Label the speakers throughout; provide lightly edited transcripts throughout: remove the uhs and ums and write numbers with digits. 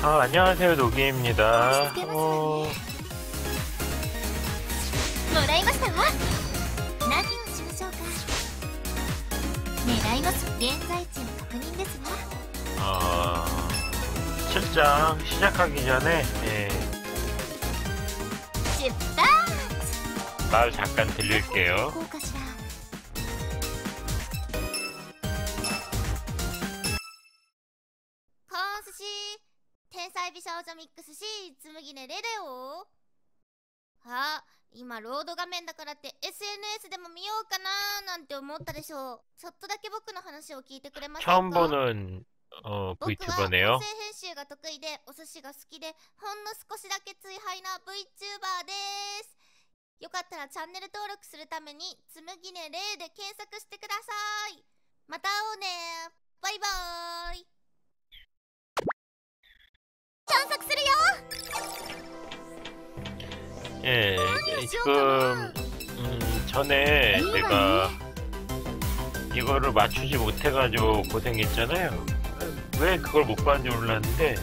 Speaker 1: 안녕하세요, 노기입니다.
Speaker 2: もらいましたわ。何をしましょうか。狙います。現在地の確認ですわ。
Speaker 1: 실장 시작하기 전에 말 잠깐 들릴게요.
Speaker 2: こうかしら。コーン寿司天才美少女ミックスし紬ねレレオ。今ロード画面だからって SNS でも見ようかななんて思ったでしょう。ちょっとだけ僕の話を聞いてくれませんか。
Speaker 1: 처음 보는
Speaker 2: 僕は
Speaker 1: VTuber네요.
Speaker 2: 音声編集が得意でお寿司が好きでほんの少しだけ追廃な VTuber です。よかったらチャンネル登録するためにつむぎねれいで検索してください。また会おうね。バイバーイ。探索するよ。
Speaker 1: 예, 지금 전에 내가 이거를 맞추지 못해가지고 고생했잖아요. 왜 그걸 못 봤는지 몰랐는데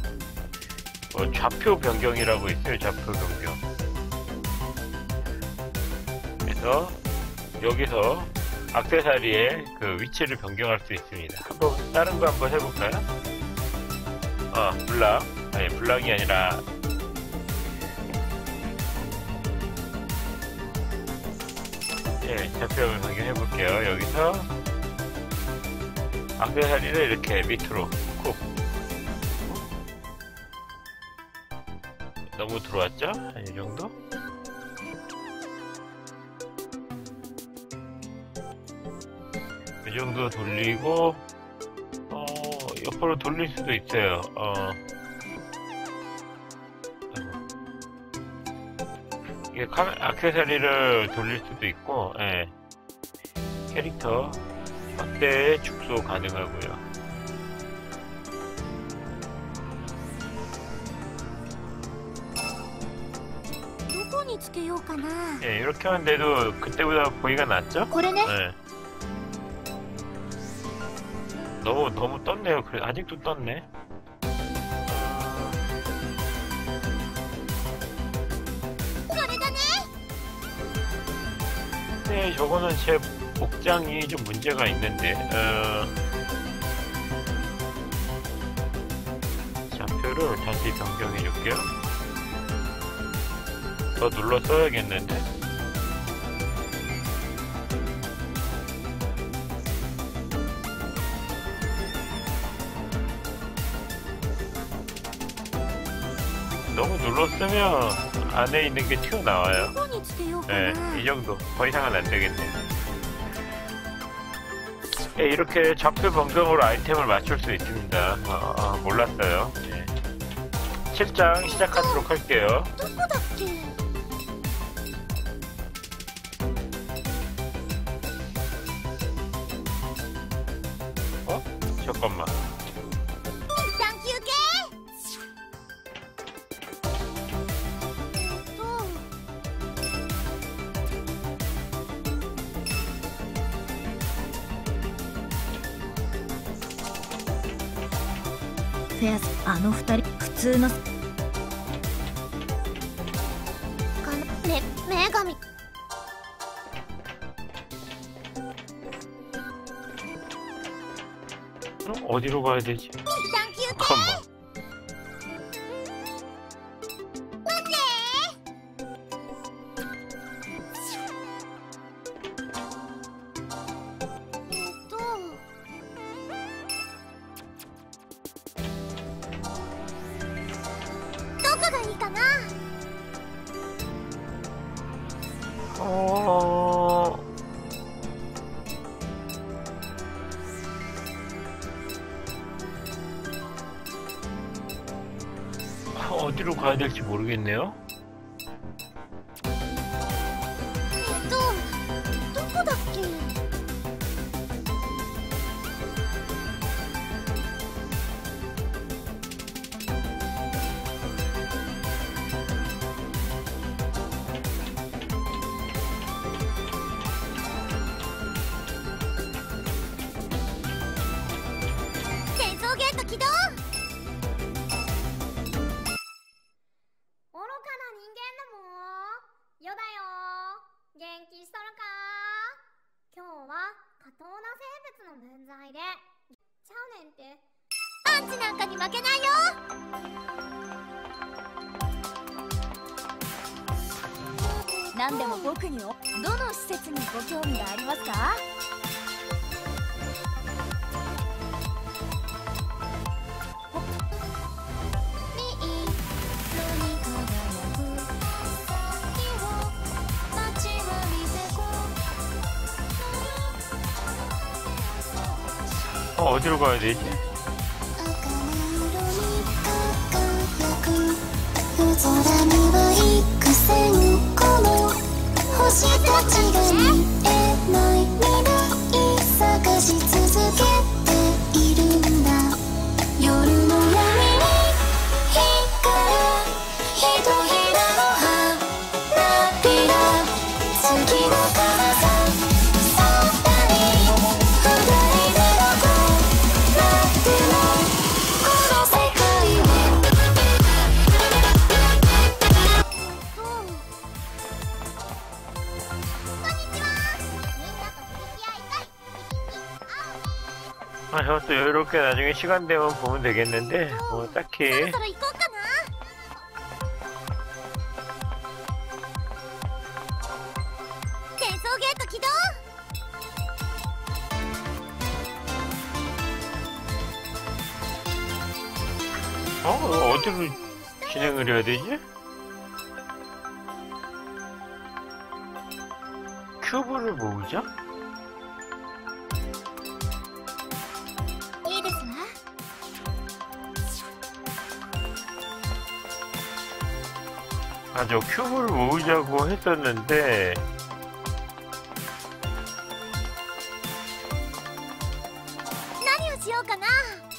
Speaker 1: 좌표 변경이라고 있어요. 좌표 변경. 그래서 여기서 액세서리의 그 위치를 변경할 수 있습니다. 한번 다른 거 한번 해볼까요? 블락. 아니, 블락이 아니라 좌표를 변경해볼게요. 여기서 액세서리를 이렇게 밑으로 쿡. 너무 들어왔죠? 한 이 정도? 이 정도 돌리고 옆으로 돌릴 수도 있어요. 이게 액세서리를 돌릴 수도 있고, 캐릭터 확대 축소 가능하고요. 이렇게 하는데도 그때보다 보기가 낫죠? 너무 떴네요. 그래, 아직도 떴네. 네, 저거는 제 복장이 좀 문제가 있는데, 좌표를 다시 변경해 줄게요. 더 눌러 써야겠는데. 너무 눌러 쓰면 안에 있는 게 튀어나와요. 네, 이 정도. 더 이상은 안 되겠네. 네, 이렇게 좌표 변경으로 아이템을 맞출 수 있습니다. 몰랐어요. 네. 실장 시작하도록 할게요. 잠깐만. 어디로 가야 되지? 잠깐만. 어디로 가야 될지 모르겠네요.
Speaker 2: ちなんかに負けないよ。
Speaker 3: 何でも僕にをどの施設にご興味がありますか？
Speaker 1: 어디로 가야 되지? 아, 저것도 여유롭게 나중에 시간 되면 보면 되겠는데, 뭐, 딱히.
Speaker 2: そろそろ行こうかな。転送ゲート起動。
Speaker 1: 어디로 진행을 해야 되지? 큐브를 모으자?
Speaker 2: いいですわ。
Speaker 1: 아, 저 큐브를 모으자고 했었는데,
Speaker 2: 何をしようかな。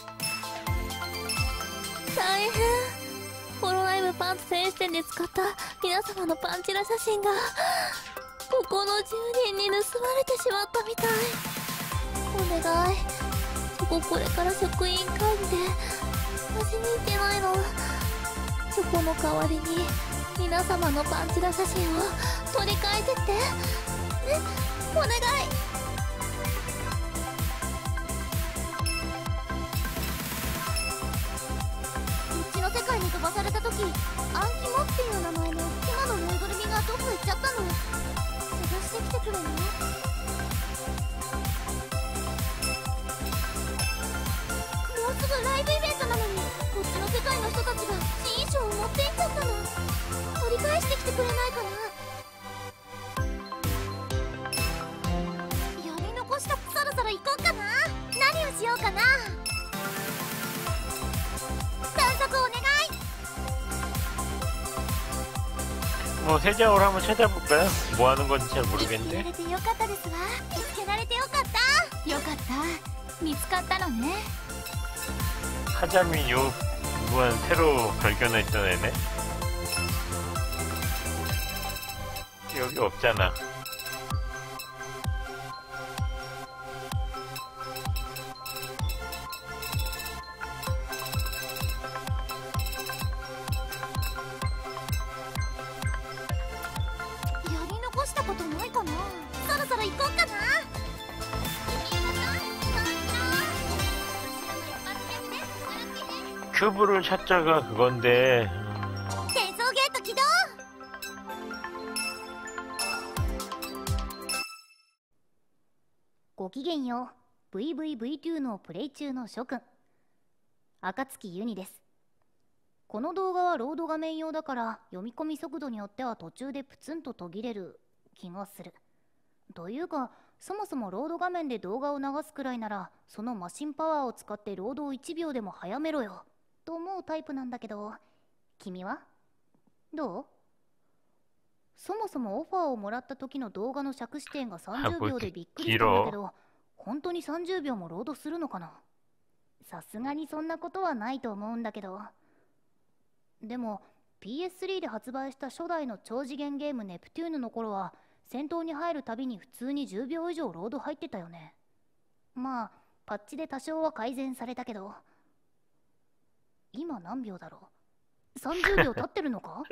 Speaker 3: 大変。ホロライブパンツ選手権で使った皆様のパンチラ写真がここの10人に盗まれてしまったみたい。お願い、そここれから職員会議で私に行けないの。そこの代わりに皆様のパンチラ写真を取り替えてってね、お願い。
Speaker 2: うちの世界に飛ばされた時、アンキモっていう名前のクマのぬいぐるみがどこ行っちゃったの。探してきてくれる？もうすぐライブイベントなのに、こっちの世界の人たちが新衣装を持って行っちゃったの。取り返してきてくれないかな。やり残した。そろそろ行こうかな。何をしようかな。探索お願い。
Speaker 1: 뭐, 세장으로 한번 찾아볼까요? 뭐 하는 건지 잘
Speaker 2: 見つけら
Speaker 1: 모르겠는데.
Speaker 2: れてよかったですわ。見つけられてよかった。
Speaker 3: よかった。見つかったのね。
Speaker 1: 하자민 요 부분 새로 발견했던 애네. 여기 없잖아. 큐브를 찾자가 그건데
Speaker 2: 転送ゲート起動。ごきげんよう。 VVV2 のプレイ中の諸君、暁ユニです。この動画はロード画面用だから読み込み速度によっては途中でプツンと途切れる気がする。というかそもそもロード画面で動画を流すくらいならそのマシンパワーを使ってロードを1秒でも早めろよと思うタイプなんだけど、君はどう？そもそもオファーをもらった時の動画の尺視点が30秒でびっくりしたんだけど、本当に30秒もロードするのかな？さすがにそんなことはないと思うんだけど。でも PS3 で発売した初代の超次元ゲームネプテューヌの頃は戦闘に入るたびに普通に10秒以上ロード入ってたよね。まあパッチで多少は改善されたけど、今何秒だろう。30秒経ってるのか？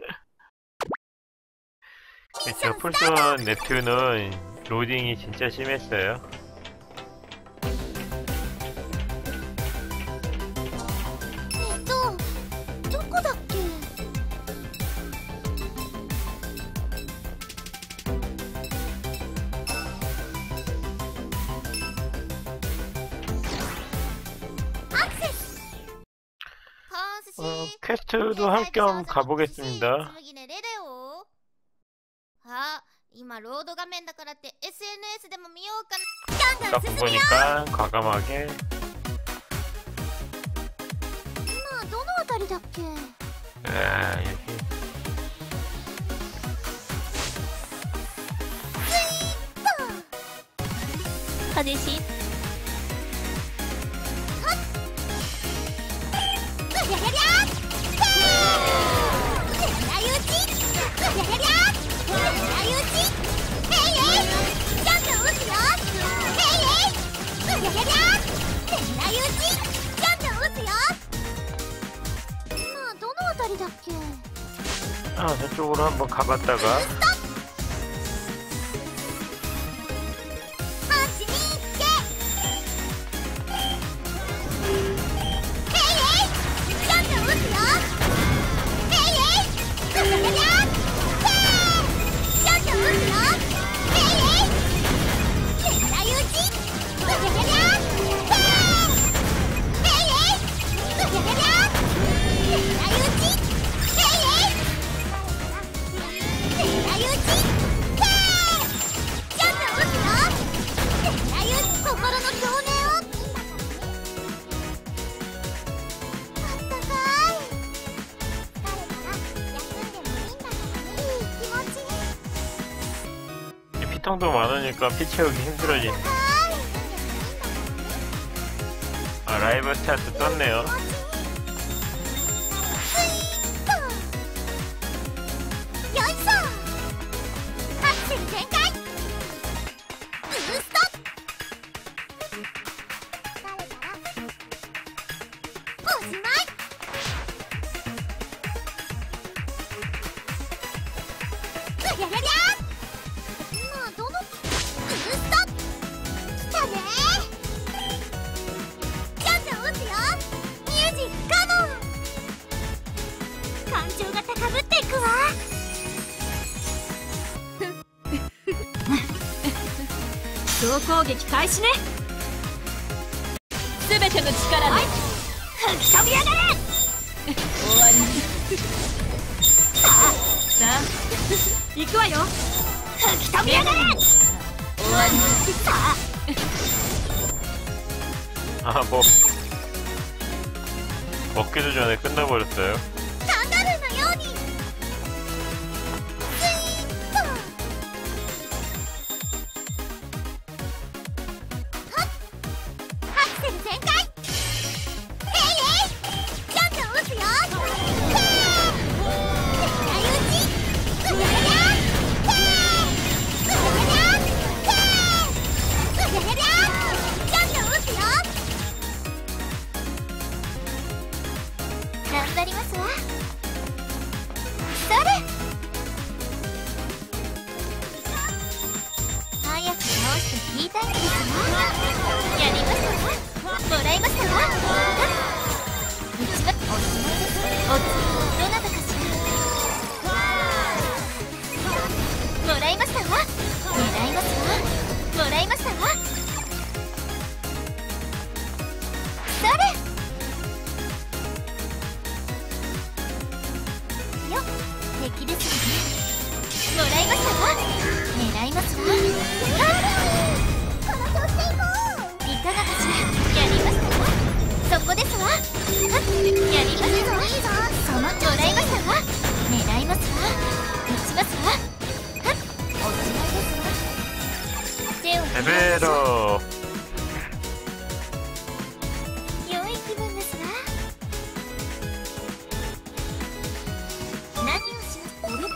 Speaker 1: 저 풀스원 네트는 로딩이 진짜 심했어요. 퀘스트도 할 겸 가보겠습니다.
Speaker 2: あ、今ロード画面だからって SNS でも見ようかな。
Speaker 1: 딱 보니까 과감하게.
Speaker 2: 今どのあたりだっけ？
Speaker 1: 아, 여기.
Speaker 3: 아저씨.
Speaker 1: 아, 저쪽으로 한번 가봤다가. 피통도 많으니까 피 채우기 힘들어지네. 아, 라이브 스타트 떴네요.
Speaker 3: 総攻撃開始ね。すべての力で吹き飛び上がれ。終わり。さあ行くわよ。吹き飛び上がれ。終わり。さあ
Speaker 1: 아, 뭐 먹기도 전에 끝나버렸어요. 베베로.
Speaker 2: 良い気分ですわ。何をします？これかな？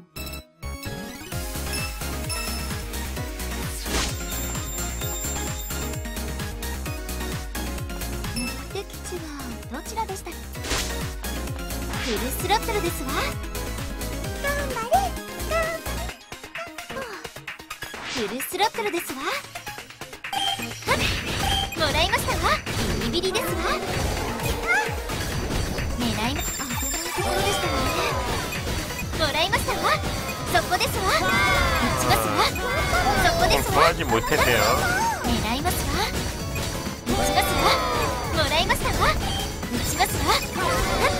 Speaker 2: 目的地はどちらでしたっけ？フルスロットルですわ。頑張れ。フルスロットルですわ。もらいましたわ。ビリビリですわ。狙いま、危ないところでしたわね。もらいましたわ。そこですわ。撃ちますわ。そこですわ。
Speaker 1: 구하지 못했네요.
Speaker 2: 狙いますわ。撃ちますわ。もらいましたわ。撃ちますわ。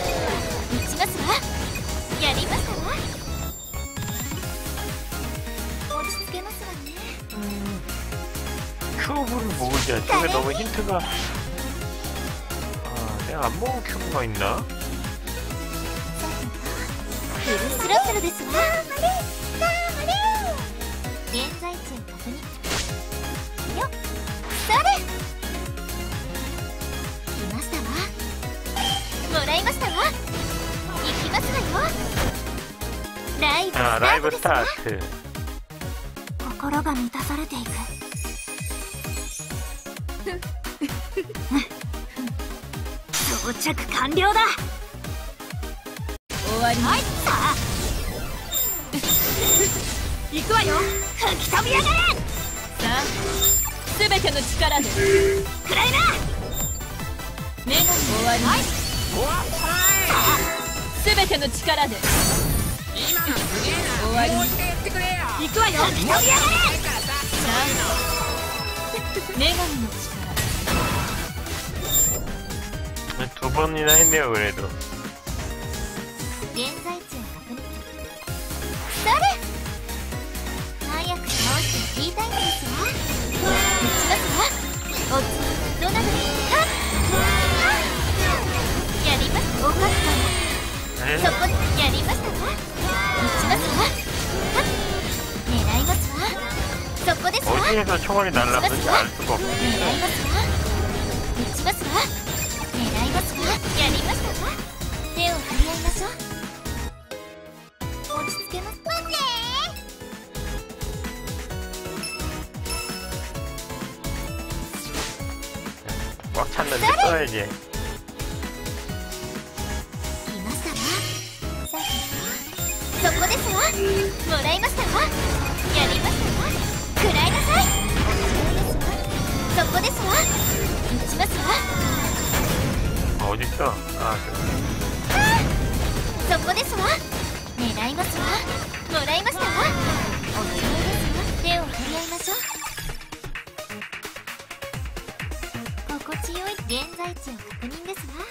Speaker 1: 네, 저게 너무 힌트가 내가 안 먹은 큐브가 있나?
Speaker 2: フルスロットルですわ。現在地を確認。よっ、それ。来ましたわ。もらいましたわ。行きますわよ。ライブスタートですわ。 心が満たされていく。到着完了だ。
Speaker 3: 終わり。
Speaker 2: はい、さあ行くわよ。吹き飛びやがれ。
Speaker 3: さあ、すべての力で
Speaker 2: くらいな。
Speaker 3: 目が終わり。
Speaker 2: はい、
Speaker 3: すべての力で
Speaker 4: 今のすげえな。
Speaker 3: 終わり。
Speaker 4: もう一回やってくれよ。
Speaker 2: 行くわよ。吹き飛びやがれ。
Speaker 3: 女神の力。
Speaker 1: 두 번이나 했네요 그래도.
Speaker 2: 現在地を確認。それ。早く倒して言いたいんですわ。打ちますわ。おつどなたですか。やります。おかっそこでやりましたわ。打ちますわ。狙いますわ。そこですわ。
Speaker 1: 어디에서 총알이 날라오는지 알 수가 없어.
Speaker 2: 狙いますわ。打ちますわ。狙いますわ。やりましたわ。手を振り合いましょう。落ち着けます。待って。
Speaker 1: 꽉 찼는데 써야지.
Speaker 2: いましたわ。さてそこですわ。もらいましたわ。やりましたわ。食らいなさい。そこですわ。打ちますわ。
Speaker 1: 어딨어? 아
Speaker 2: そこですわ。狙いますわ。もらいましたわ。お願いですわ。手を振り合いましょう。心地よい現在地を確認ですわ。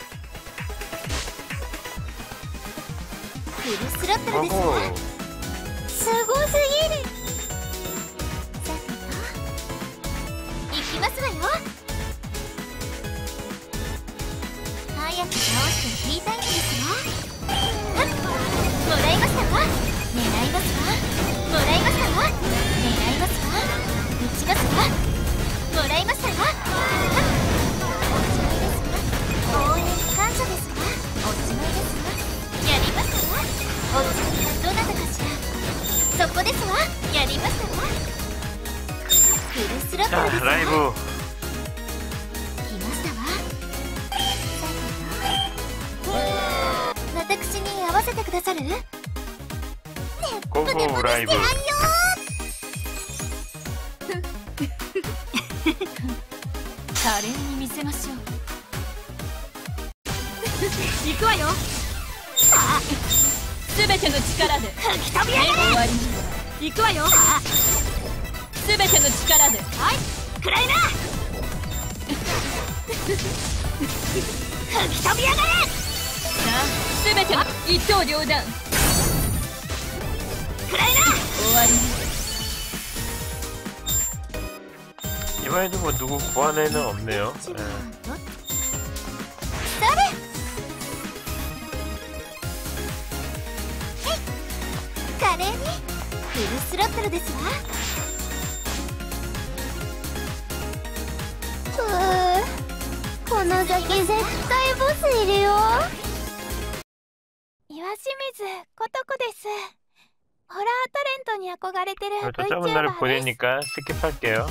Speaker 2: フルスロットルですわ。
Speaker 1: 뭐고?
Speaker 2: すごすぎる。さてと行きますわよ。早く倒して言いたいんですわ。もらいましたわ。狙いますわ。もらいましたわ。狙いますわ。打ちますわ。もらいましたわ。おしまいですわ。応援感謝ですわ。おしまいですわ。やりましたわ。お次はどなたかしら。そこですわ。やりましたわ。フルスロットルです
Speaker 1: 자
Speaker 2: わ。
Speaker 1: 라이브.
Speaker 2: 来ましたわ。私に合わせてくださる？ね、
Speaker 1: 고고 라이브.
Speaker 3: 華麗に見せましょう。
Speaker 2: 行くわよ。さあ、
Speaker 3: すべての力で
Speaker 2: 吹き飛びやがれ。
Speaker 3: 終わり。
Speaker 2: 行くわよ。さあ、
Speaker 3: すべての力で
Speaker 2: はい、くらいな。吹き飛びやがれ。
Speaker 3: さあ、すべての一刀両断。
Speaker 2: くらいな。
Speaker 3: 終わり。
Speaker 1: 이번에도 뭐 누구 구한에는 없네요. 예.
Speaker 2: それ。華麗にフルスロットルですわ。この先絶対ボスいるよ。岩清水ことこです。ホラータレントに憧れてる
Speaker 1: 도착문화를
Speaker 2: VTuber です。
Speaker 1: 보내니까 스킵할게요.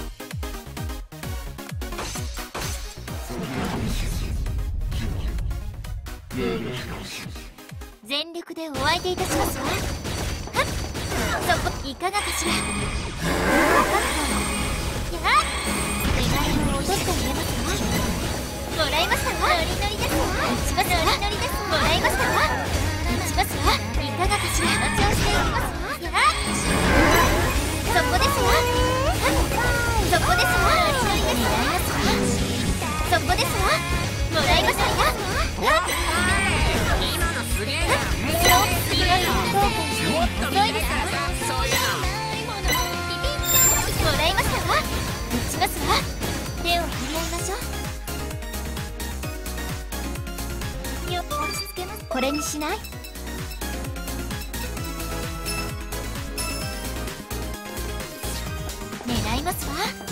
Speaker 2: 全力でお相手いたしますわ。はっ、そこいかがかしら。分かったわ。やっ、願いを落としてあげますわ。もらいましたわ。ノリノリですわ。打ちますわ。ノリノリですわ。もらいましたわ。打ちますわ。いかがかしら。お待ちをしておりますわ。やっ、そこですわ。はっ、そこですわ。ノリノリですわ。そこですわ。もらいましたわ。はっ、
Speaker 4: 今のすげえな。
Speaker 2: もっと遅いですわ。
Speaker 4: そういうの。
Speaker 2: もらいましたわ。打ちますわ。手を振りこれにしない？狙いますわ。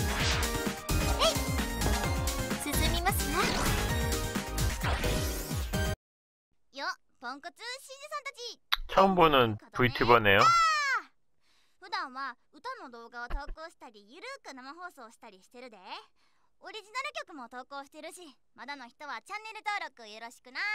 Speaker 2: 進みますわよ。ポンコツ新人さんたち、
Speaker 1: 처음 보는 VTu버네요.
Speaker 2: 普段は歌の動画を投稿したり、ゆるーく生放送したりしてるで。オリジナル曲も投稿してるし、まだの人はチャンネル登録よろしくな。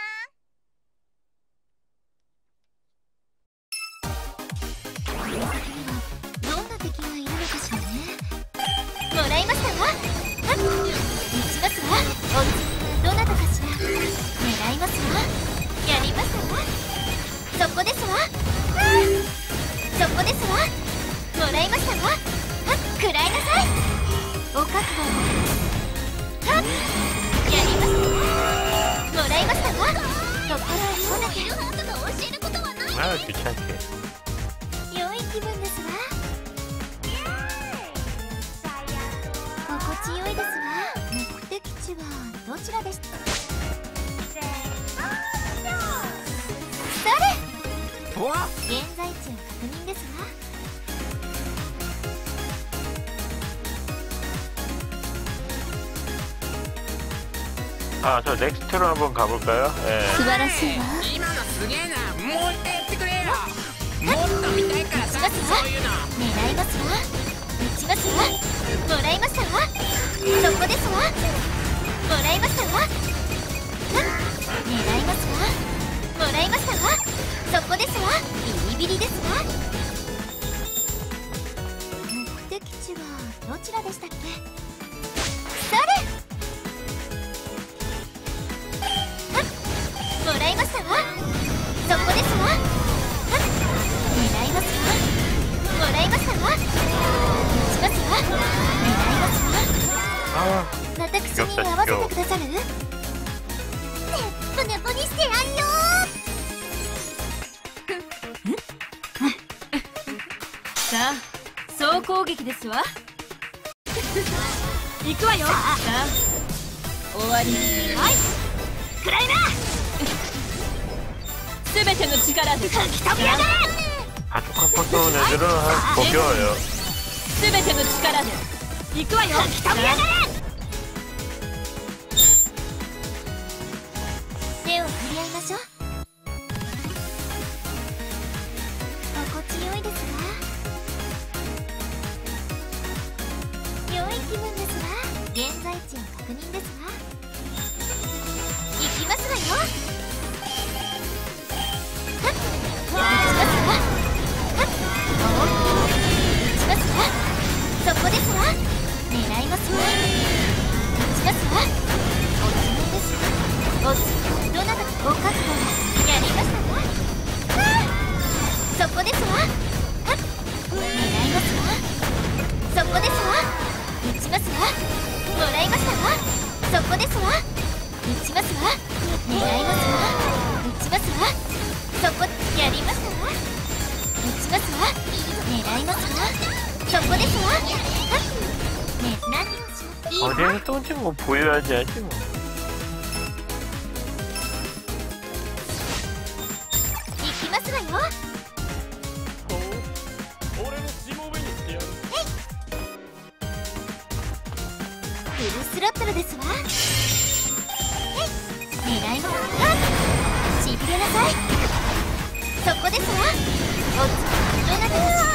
Speaker 2: どんな敵がいるのかしらね。もらいましたわ。はっ、撃ちますわ。おうちどなたかしら。狙いますわ。やりましたわ。そこですわ。そこですわ。もらいましたわ。はっ、食らいなさい。お覚悟を。はっ、やりましたわ。もらいましたわ。そこからこなけるハートが教えることはない。
Speaker 1: 아, 귀찮게.
Speaker 2: 良い気分ですわ。心地よいですわ。目的地はどちらでした？それ！
Speaker 4: わ
Speaker 2: 現在地を確認ですわ。
Speaker 1: 아, 저 넥스트로 한번 가볼까요? 예.
Speaker 3: 素晴らしいわ。
Speaker 4: 今のすげえな。もう一回やってくれよ。もっと見たいからさ、そういうの。
Speaker 2: 狙いますわ。撃ちますわ。もらいましたわ。そこですわ。もらいましたわ。はっ、狙いますわ。もらいましたわ。そこですわ。ビリビリですわ。目的地はどちらでしたっけ？それ！はっ、もらいましたわ。そこですわ。はっ、狙いますわ。もらいましたわ。撃ちますわ。狙いますわ。
Speaker 1: 아,
Speaker 2: 私に合わせてくださる？ねぽねぽにしてやんよ
Speaker 3: さあ、総攻撃ですわ。行くわよ。さあ、終わり。はい、くらいな。すべての力で吹き飛びやがれ。
Speaker 1: 아주 컴포트온 애들은 한 보겨요.
Speaker 3: すべての力で行くわよ。吹き飛びやがれ。
Speaker 2: 手を振り合いましょう。心地よいですわ。良い気分ですわ。現在地を確認ですわ。行きますわよ。はっ、撃ちますわ。はっ、撃ちますわ。そこですわ。狙いますわ。撃ちますわ。おつめですわ。おつ、どなたかご覚悟やりましたわ。はあ、そこですわ。はっ、狙いますわ。そこですわ。撃ちますわ。もらいましたわ。そこですわ。撃ちますわ。狙いますわ。撃ちますわ。そこ、やりましたわ。撃ちますわ。狙いますわ。そこですわ。はっ、ね、何をします？いいわ。
Speaker 1: 어디에서 똥지 뭐 보여야지 하지 뭐.
Speaker 2: 行きますわよ。フルスロットルですわ。狙いますわ。しびれなさい。そこですわ。おつ、どなたかし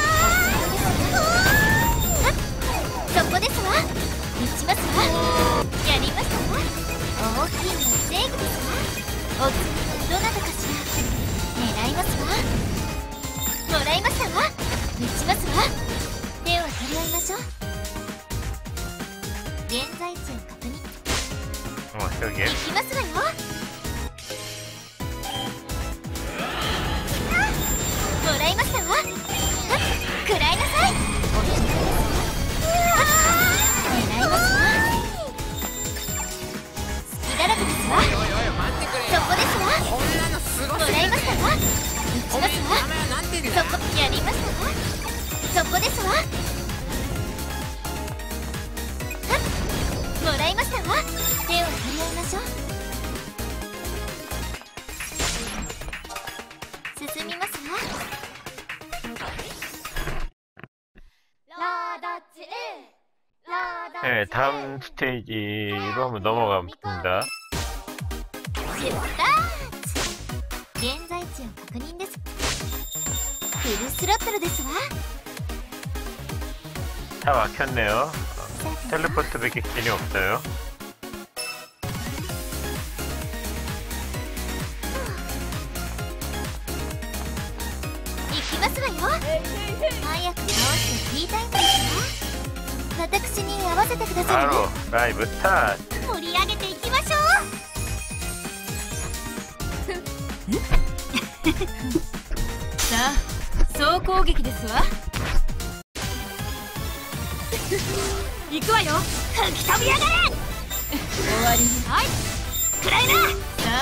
Speaker 2: はっ、そこですわ。撃ちますわ。やりましたわ。大きいの正義ですわ。おつ、どなたかしら。狙いますわ。もらいましたわ。撃ちますわ。手を取り合いましょう。現在地を確認。
Speaker 1: 저기.
Speaker 2: 行きますわよ。もらいましたわ。はっ、食らいなさい。おしまいですわ。狙いますわ。隙だらけですわ。
Speaker 4: おいおいおい、待ってくれよ。
Speaker 2: そこですわ。
Speaker 4: こんなのすご
Speaker 2: も
Speaker 4: すぎる。
Speaker 2: らいましたわ。撃ちますわ。
Speaker 4: 名前はなんて言うんだ。
Speaker 2: そこ、やりましたわ。そこですわ。はっ、もらいましたわ。手を取り合いましょう。
Speaker 1: 네, 다음 스테이지로 한번 넘어갑니다.
Speaker 2: 出発現在地を確認です。フルスロットルですわ。
Speaker 1: 다 막혔네요. 텔레포트밖에 길이 없어요.
Speaker 2: 行きますわよ。早く倒してティータイムですわ。私に合わせてくださいね。
Speaker 1: 바로 라이브 스타트.
Speaker 2: 盛り上げていきましょう。
Speaker 3: さあ総攻撃ですわ。行くわよ。
Speaker 2: 吹き飛びやがれ。
Speaker 3: 終わりに。
Speaker 2: はい。くらいな。
Speaker 3: さあ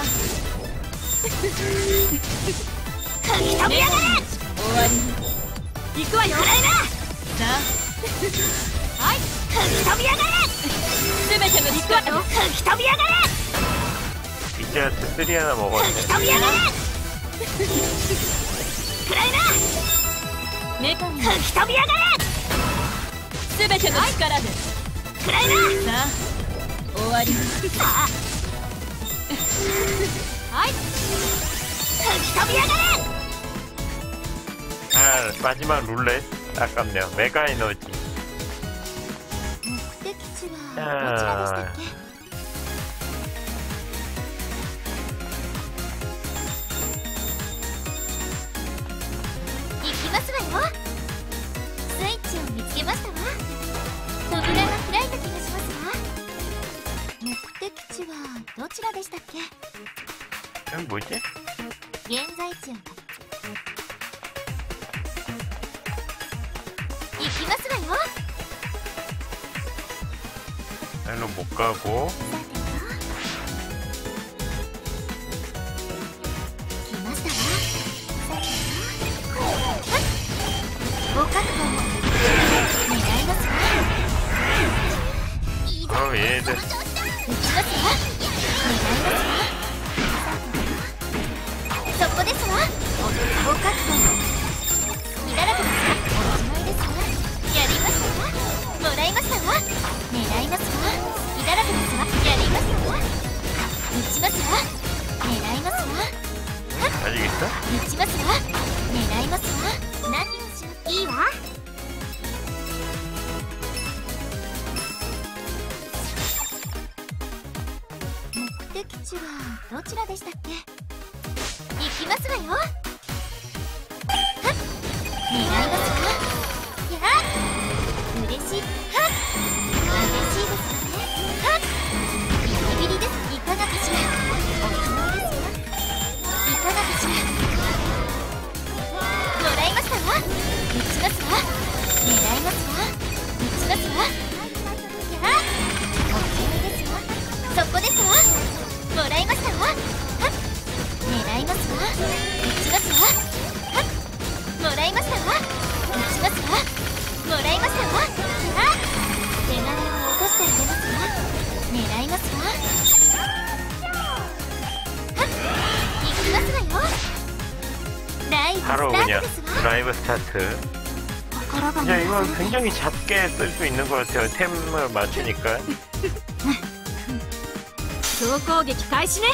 Speaker 2: 吹き飛びやがれ。
Speaker 3: 終わりに。行くわよ。
Speaker 2: くらいな。
Speaker 3: さあ
Speaker 2: はい。吹き飛びやがれ。
Speaker 3: 全ての力を。
Speaker 2: 吹き飛びやがれ。
Speaker 1: 이제 스리 하나
Speaker 2: 吹き
Speaker 1: 먹었네.
Speaker 2: 飛びやがれ。くらいな。
Speaker 3: メカに
Speaker 2: 吹き飛びやがれ。
Speaker 3: 全ての力で。
Speaker 2: くらいな。
Speaker 3: さあ終わりに。
Speaker 2: さあ。はい。吹き飛びやがれ。
Speaker 1: 아, 마지막 룰렛. 아깝네요. 메가 에너지.
Speaker 2: 目的地はどちらでしたっけ？行きますわよ。スイッチを見つけましたわ。扉が開いた気がしますわ。目的地はどちらでしたっけ？
Speaker 1: 여기 뭐지?
Speaker 2: 現在地を行きますわよ。
Speaker 1: 일로 못 가고.
Speaker 2: さてと来ましたわ。さてとご覚悟を願いますわ。いいぞ。
Speaker 1: 바로 얘들.
Speaker 2: 打ちますわ。願いますわ。そこですわ。ご覚悟を隙だらけですわ。おしまいですわ。やりましたわ。もらいましたわ。狙いますわ。隙だらけですわ。やりましたわ。打ちますわ。狙いますわ。
Speaker 1: 아직 있어?
Speaker 2: 打ちますわ。狙いますわ。何をします？いいわ。目的地はどちらでしたっけ？行きますわよ。はっ狙いますわ。やっ嬉しい。はっ嬉しいですわね。はっビリビリです。いかがかしら。お決まりですわ。いかがかしら。もらいましたわ。打ちますわ。狙いますわ。打ちますわ。やっお決まりですわ。そこですわ。もらいましたわ。はっ狙いますわ。打ちますわ。はっもらいましたわ。打ちますわ。もらいましたわ。はっ手柄を落としてあげますわ。狙いますわ。はっ行きますわよ。ライブスタ
Speaker 1: 바로
Speaker 2: ー
Speaker 1: 그냥
Speaker 2: トですわ。
Speaker 1: 라이브 스타트.
Speaker 2: 心が
Speaker 1: 이제 이거 굉장히 작게 쓸 수 있는 것 같아요. 템을 맞추니까.
Speaker 3: 総攻撃開始ね。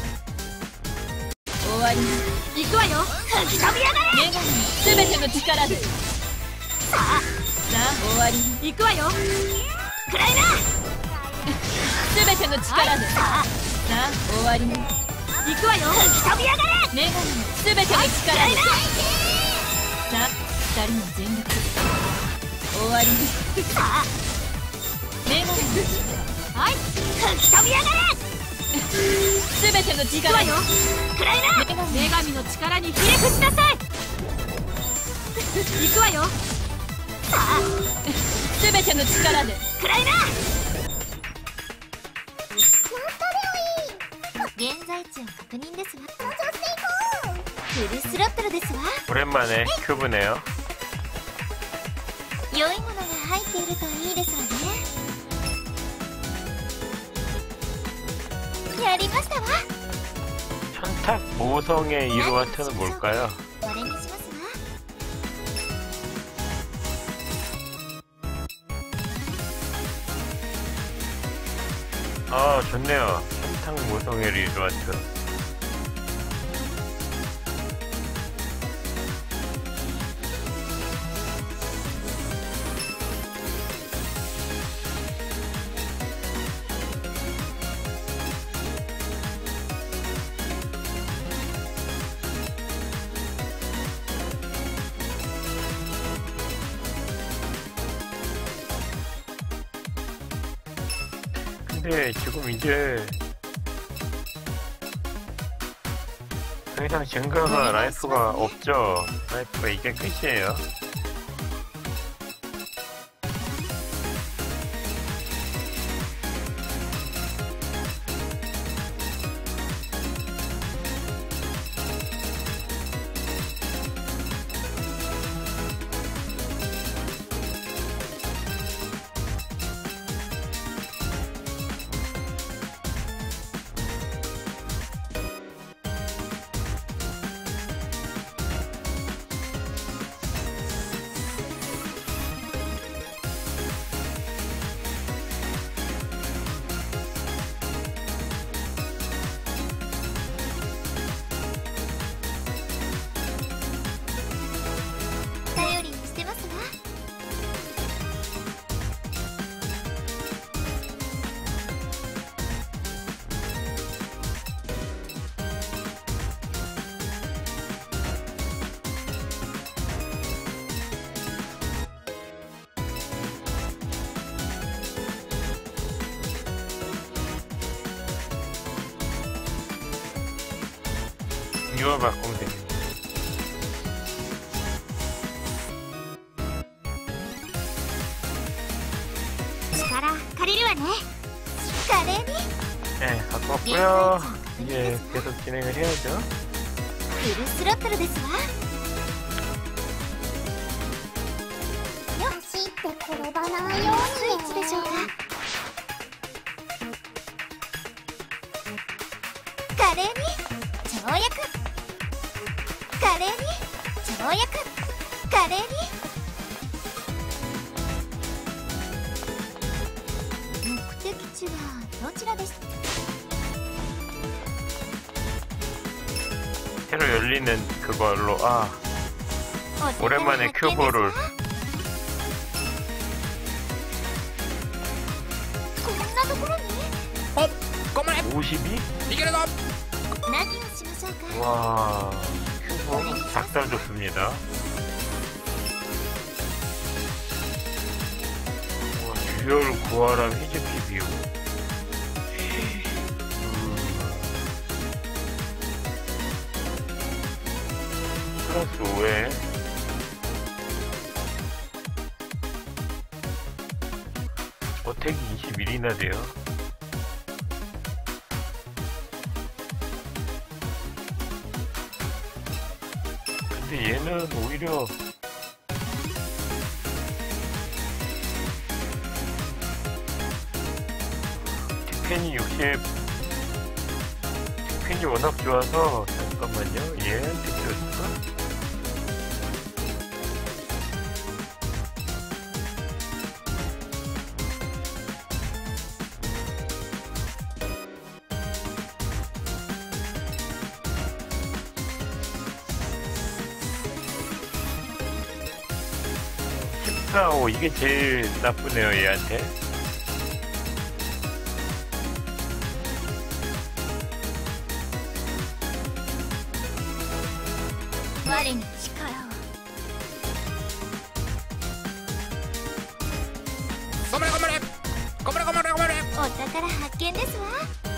Speaker 3: 終わりに。行くわよ。
Speaker 2: 吹き飛びやがれ。
Speaker 3: メガネ全ての力で。
Speaker 2: さあ
Speaker 3: さあ終わりに。行くわよ。
Speaker 2: くらいな。
Speaker 3: 全ての力で。
Speaker 2: さあ
Speaker 3: さあ終わりに。行くわよ。
Speaker 2: 吹き飛びやがれ。
Speaker 3: メガネ全ての力で。さあ二人の全力。終わりに。
Speaker 2: さあ
Speaker 3: メガネ
Speaker 2: はい吹き飛びやがれ。
Speaker 3: 全ての力よ。
Speaker 2: くらいな。
Speaker 3: 女神の力にひれ伏しなさい。行くわよ。
Speaker 2: さあ
Speaker 3: 全ての力で。
Speaker 2: くらいな。現在地を確認ですわ。フルスロットルですわ。
Speaker 1: 오랜만에 큐브네요.
Speaker 2: 良いものが入っているといいですわね。やりましたわ。
Speaker 1: 천탁 모성의 1호하트는 뭘까요?
Speaker 2: これにしますわ。
Speaker 1: 아, 좋네요. 현탕 모성의 리조아트. 근데 지금 이제 더 이상 증가가 라이프가 없죠. 라이프가 이게 끝이에요. 이거 바꾸면 되겠네.
Speaker 2: 力借りるわね。華麗に
Speaker 1: 네, 갖고 왔고요. 이제 계속 진행을 해야죠.
Speaker 2: フルスロットルですわ。走って転ばないようにスイッチでしょうか。華麗に跳躍、華麗に跳躍、華麗に目的地はどちらです？
Speaker 1: 새로 열리는 그걸로 오랜만에 큐브를
Speaker 2: こんなところに
Speaker 4: 어, 꼬마래
Speaker 1: 52?
Speaker 4: いけるぞ。
Speaker 2: 何をしましょうか。
Speaker 1: 와, 큐브 작살 좋습니다. 듀얼 구하람 히즈피 비우. 플러스 5에 어택이 21이나 돼요. 근데 얘는 오히려 디펜이 60, 디펜이 워낙 좋아서 잠깐만요. 얘한테 띄워줄까? 이게 제일 나쁘네요, 얘한테.
Speaker 4: 꼬마래 꼬마래 꼬마래 꼬마래 꼬마래
Speaker 2: お宝発見ですわ。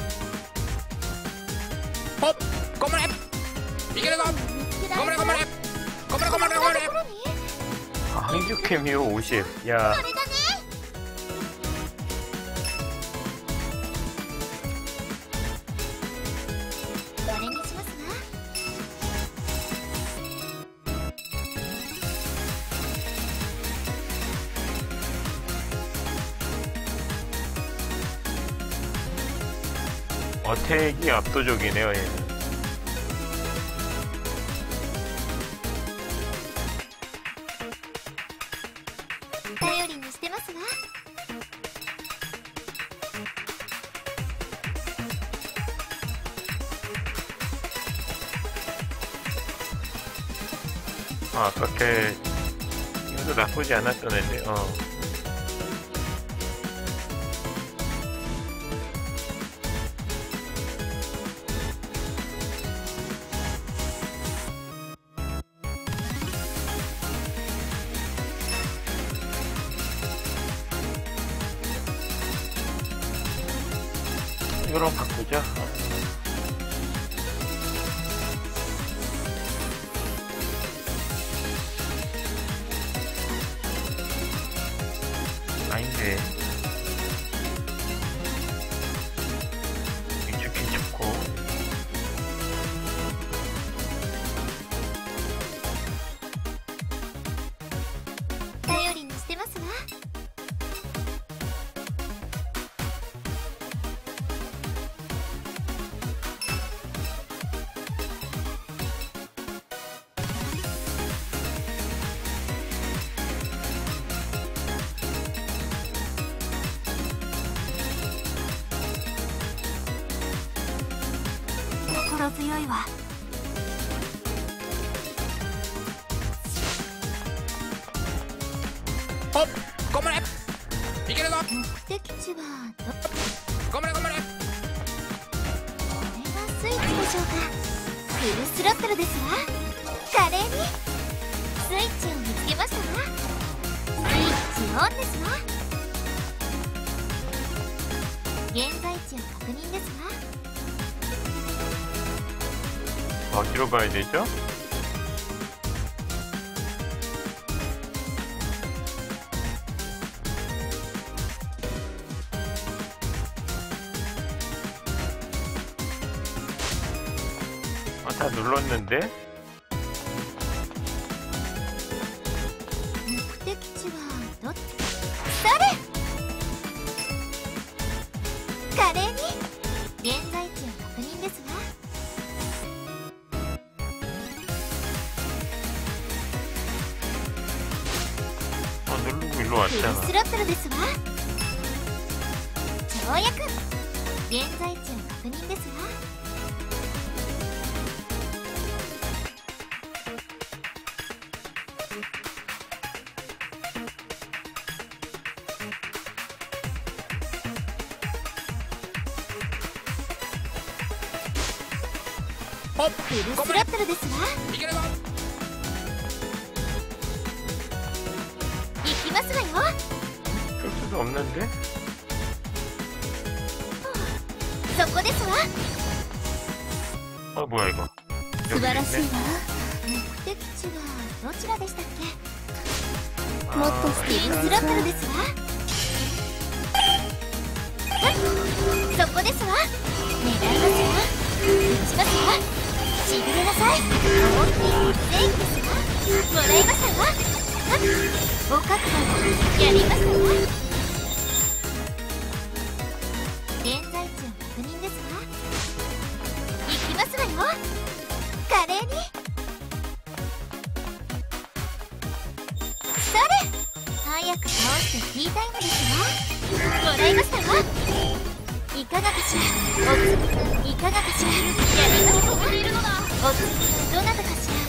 Speaker 4: 어, 꼬마래いけるぞ。꼬마래 꼬마래 꼬마래 꼬마래 꼬마래
Speaker 1: 한규 캐미오 50. 야.
Speaker 2: これだね。これにしますわ。
Speaker 1: 어택이 압도적이네요, 얘는. 아까 걔 이것도 나쁘지 않았던 애인데. 이거랑 바꾸자. 아닌데. 이쪽이 좋고.
Speaker 2: 頼りにしてますわ。心強いわ。
Speaker 4: おっ頑張れいけるぞ
Speaker 2: 目的地はど
Speaker 4: 頑張れ頑張れ
Speaker 2: これがスイッチでしょうか。フルスロットルですわ。華麗にスイッチを見つけましたわ。スイッチオンですわ。現在地を確認ですわ。
Speaker 1: 어디로 가야 되죠? 아, 다 눌렀는데?
Speaker 2: 目的地はどっち？それ！華麗に現在地を確認ですわ。
Speaker 1: 누르고 일로
Speaker 2: フル
Speaker 1: 왔잖아.
Speaker 2: スロットルですわ。跳躍現在地を確認ですわ。
Speaker 4: おっ
Speaker 2: フルス
Speaker 4: 頑張れ
Speaker 2: ロットルですわ。
Speaker 4: いけるぞ
Speaker 2: 行きますわよ。
Speaker 1: 쓸 수도 없는데?
Speaker 2: そこですわ。
Speaker 1: 아, 뭐야 이거?
Speaker 3: 素晴らしい
Speaker 1: 있네.
Speaker 3: わ。
Speaker 2: 目的地はどちらでしたっけ？
Speaker 3: もっと
Speaker 1: 아,
Speaker 2: フルスロットルですわ。そこですわ。狙いますわ。撃ちますわ。しびれなさい。大きい正義ですわ。もらいましたわ。お覚悟やりましたわ。現在地を確認ですわ。行きますわよ。華麗にそれ早く倒してティータイムですわ。もらいましたわ。いかがかしら。お次いかがかしら。やりますわ。お次どなたかしら。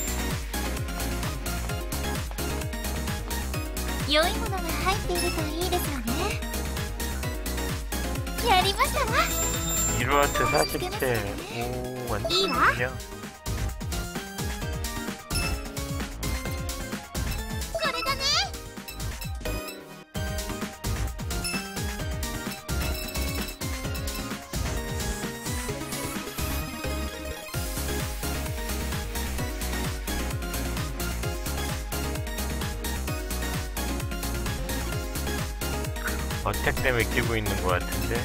Speaker 2: 良いものが入っているといいですわね。やりましたわ。
Speaker 1: 이루한테 40대. 오, 완전
Speaker 2: 이와?
Speaker 1: 그냥.
Speaker 2: これだね。
Speaker 1: 어택 때문에 끼고 있는 것 같은데.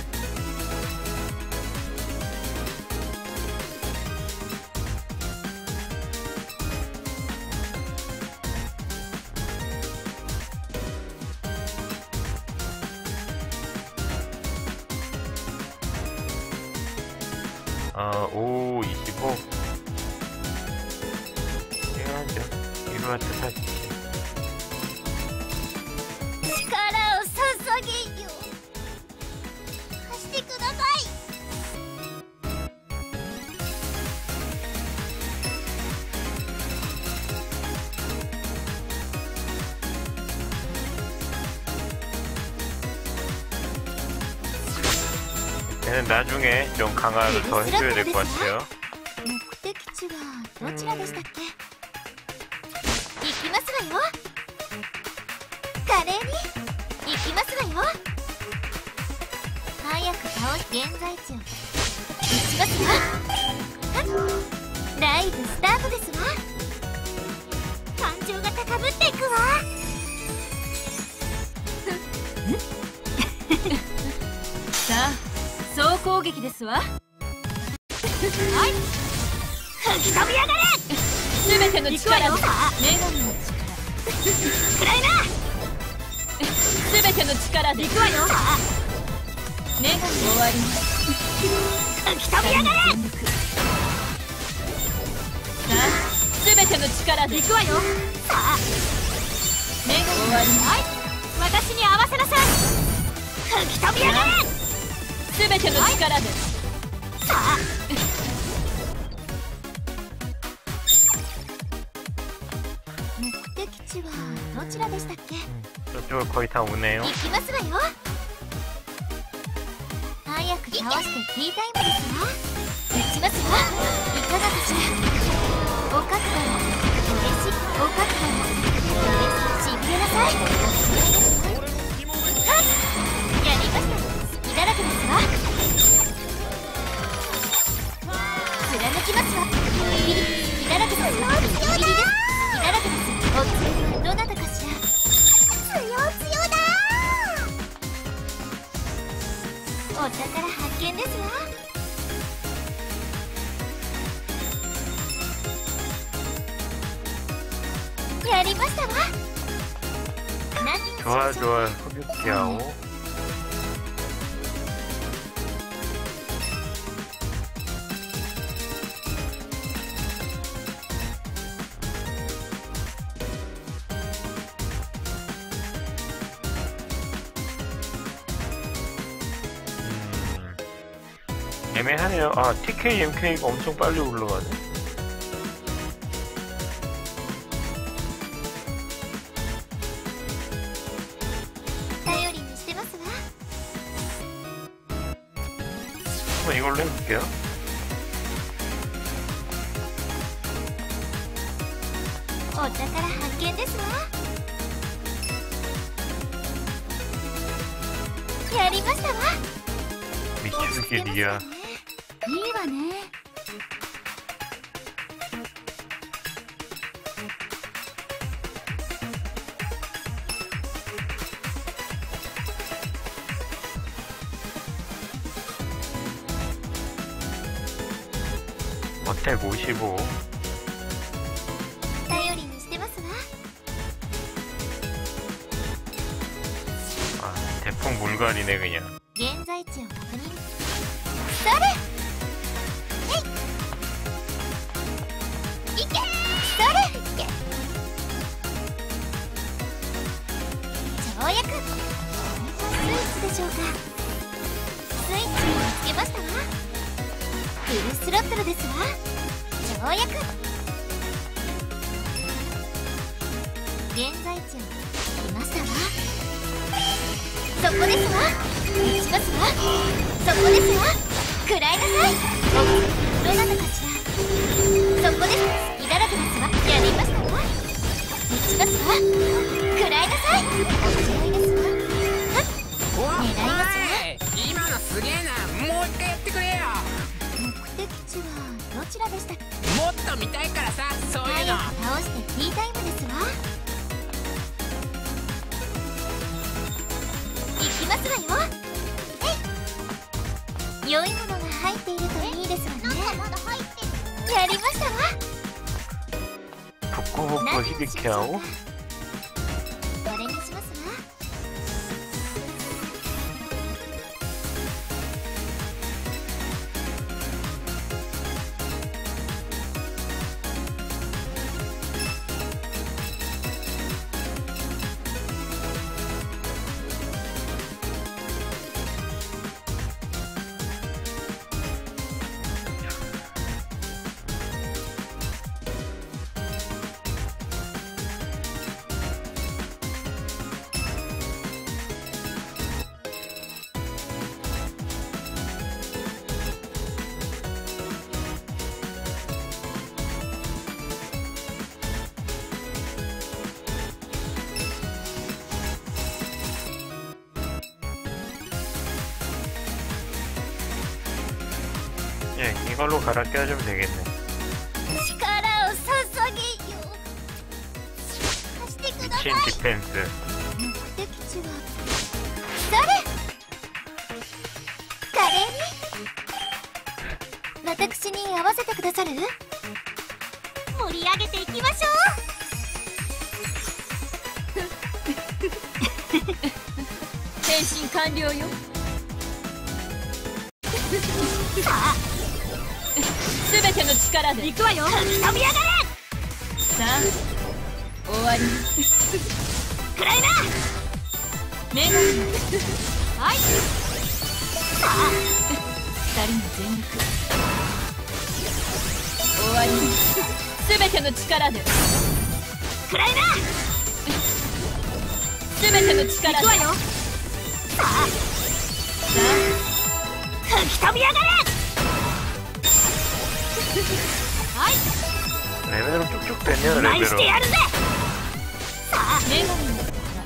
Speaker 1: 오, 25. 해야죠. 이루한테 40.
Speaker 2: 力を注げよ。貸してください。
Speaker 1: 걔는 나중에 좀 강화를 더 해줘야 될 것 같아요.
Speaker 2: 目的地はどちらでしたっけ？行きますわよ。華麗に行きますわよ。早く倒し現在地を打ちますわ。はっ、ライブスタートですわ。感情が高ぶっていくわ。
Speaker 3: さあ総攻撃ですわ。はい、
Speaker 2: 吹き飛びやがれ。
Speaker 3: すべての力で女神の力
Speaker 2: くらいな。
Speaker 3: すべての力で行くわよ。女神終わります。
Speaker 2: 吹き飛びやがれ。
Speaker 3: さあすべての力で行くわよ。
Speaker 2: さあ
Speaker 3: 女神終わります。
Speaker 2: 私に合わせなさい。吹き飛びやがれ。
Speaker 3: すべての力で
Speaker 2: さあ目的地はどちらでしたっけ？
Speaker 1: 저쪽을 거의 다 오네요.
Speaker 2: 行きますわよ。早く倒してティータイムですわ。打ちますわ。いかがかしら。お覚悟は嬉しい。お覚悟は嬉しい。しびれなさい。はっ、やりました。隙だらけですわ。貫きますわ。ビリビリ隙だらけですわ。ビリビリです。隙だらけです。お次はどなたかしら。強強だー。お宝発見ですわ。やりましたわ。何
Speaker 1: 좋아 좋아 흡입기하고. 애매하네요. 아 TK, MK가 엄청 빨리 올라가네. 한번 이걸로 해볼게요.
Speaker 2: お宝発見ですわ。やりましたわ。
Speaker 1: 미치게 리아.
Speaker 2: いいわね。
Speaker 1: 어택 55.
Speaker 2: 頼りにしてますわ。
Speaker 1: 아 대풍 물갈이네 그냥.
Speaker 2: 現在地を確認。それ。えい。いけ。それ。いけ。跳躍。スイッチでしょうか。スイッチを見つけましたわ。フルスロットルですわ。跳躍。現在地を見ましたわ。そこですわ。打ちますわ。そこですわ。食らいなさい。お、どなたかしら。そこです。隙だらけですわ。やりましたわ。打ちますわ。食らいなさい。お強いですわ。はっ、狙いますわ。
Speaker 4: 今のすげえな。もう一回やってくれよ。
Speaker 2: 目的地はどちらでしたっけ？
Speaker 4: もっと見たいからさ、そういうの。
Speaker 2: 早く倒してティータイムですわ。行きますわよ。良いものが入っているといいですわね。なんかまだ入ってる。やりましたわ。
Speaker 1: 북구북구 히비키하고.
Speaker 2: これにしますわ。
Speaker 1: 예, 이걸로 갈아 껴주면 되겠네.
Speaker 2: 力を注げよ。貸してください。
Speaker 1: 미친 디펜스.
Speaker 2: 目的地はそれ。華麗に私に合わせてくださる？盛り上げていきましょう。
Speaker 3: 変身完了よ。
Speaker 2: さあ
Speaker 3: すべての力で
Speaker 2: 行くわよ。吹き飛びやがれ。
Speaker 3: さあ終わり。
Speaker 2: くらいな。
Speaker 3: 女神
Speaker 2: はい。さあ
Speaker 3: 二人の全力終わり。すべての力で
Speaker 2: くらいな。
Speaker 3: すべての力で
Speaker 2: 行くわよ。さあ吹き飛びやがれ。はい。
Speaker 1: 레벨로 쭉쭉 됐네요,
Speaker 2: ナイス
Speaker 1: 레벨로.
Speaker 2: てやるぜ。さあ
Speaker 3: 女神の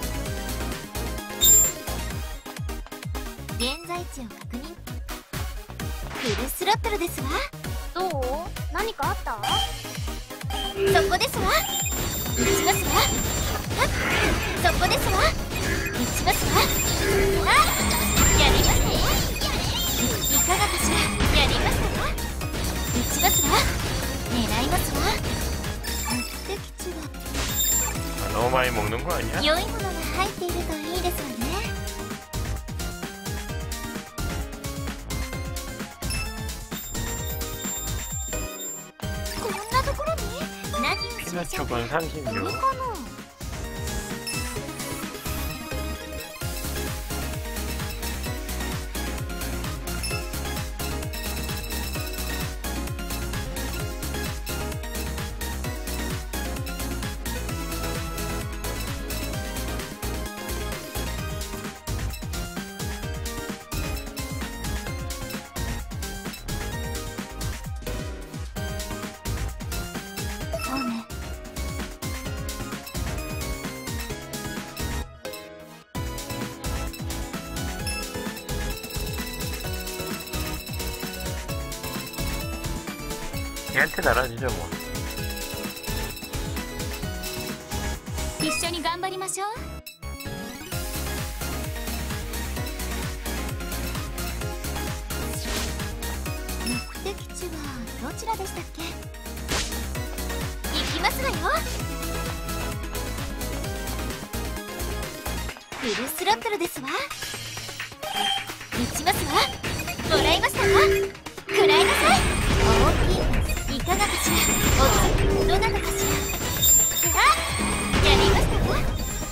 Speaker 2: 現在地を確認。フルスロットルですわ。どう？何かあった？そこですわ。打ちますわ。はっそこですわ。打ちますわ。あ、やりますね。いかがかしら。やりましたわ。打ちますわ。狙いますわ。目的地は
Speaker 1: 아, 너무 많이 먹는 거 아니야?
Speaker 2: 良いものが入っているといいですわね。こんなところに何をしましょう。
Speaker 1: 피나촉은
Speaker 2: これ
Speaker 1: 36.
Speaker 2: かな。そうね。
Speaker 1: 얘한테 날아지죠 뭐.
Speaker 2: 一緒に頑張りましょう。目的地はどちらでしたっけ？行きますわよ。フルスロットルですわ。打ちますわ。もらいましたわ。食らいなさい。大きい。いかがかしら。おつどなたかしら。あ、やりましたわ。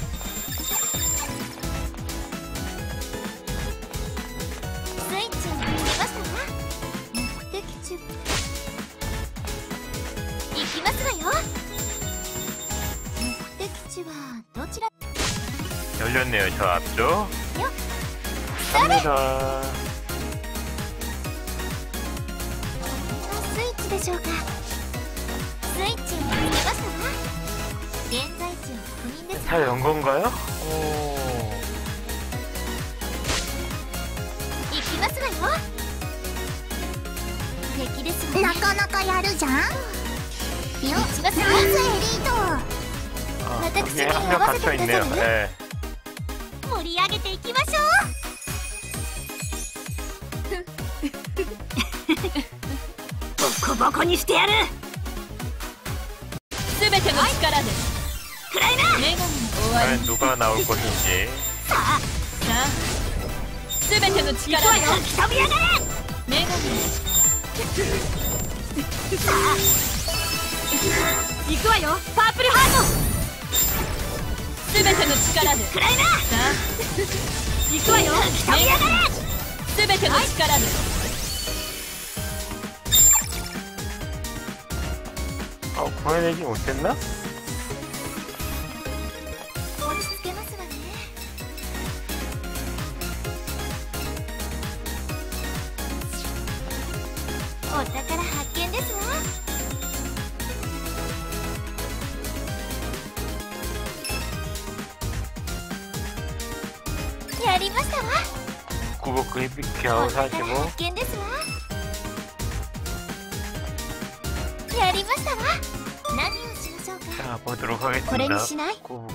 Speaker 2: スイッチを入れましたわ。目的地行きますわよ。目的地はどちら？
Speaker 1: 열렸네요, 저 앞쪽.
Speaker 2: よそれ。
Speaker 1: 갑니다.
Speaker 2: スイッチでしょうか。スイッチを入れましたわ。現在地を確認です。
Speaker 1: 다 연 건가요? 오.
Speaker 2: 行きますわよ。敵ですわね。なかなかやるじゃん。よっ、ナイスエリート。
Speaker 1: 아,
Speaker 2: 私
Speaker 1: 여기에
Speaker 2: に
Speaker 1: 한
Speaker 2: 合
Speaker 1: 명
Speaker 2: わせて
Speaker 1: 갇혀
Speaker 2: くだ
Speaker 1: 있네요.
Speaker 2: さる？
Speaker 1: 네.
Speaker 2: 盛り上げていきましょう。ボコボコにしてやる。
Speaker 3: すべての力で
Speaker 2: くらいな。
Speaker 3: 女神の終わり。
Speaker 1: 과연 누가 나올 것인지.
Speaker 2: さあ、
Speaker 3: さあすべての力で
Speaker 2: 吹き飛びやがれ。
Speaker 3: 女神の
Speaker 2: さあ、行くわよ。パープルハート。
Speaker 3: すべての力で
Speaker 2: くらいな。
Speaker 3: さあ
Speaker 2: 行くわよ。吹き飛びやがれ。
Speaker 3: すべての力で
Speaker 1: 아, 구해내지 못했나?
Speaker 2: 落ち着けますわね。お宝発見ですわ。やりましたわ。
Speaker 1: 구복 그립
Speaker 2: お
Speaker 1: 겨우
Speaker 2: 宝
Speaker 1: 45.
Speaker 2: 発見ですわ。 ましたわ。何をしましょうか。
Speaker 1: 자, 보도록 하겠습니다.
Speaker 2: これにしない？
Speaker 1: 고.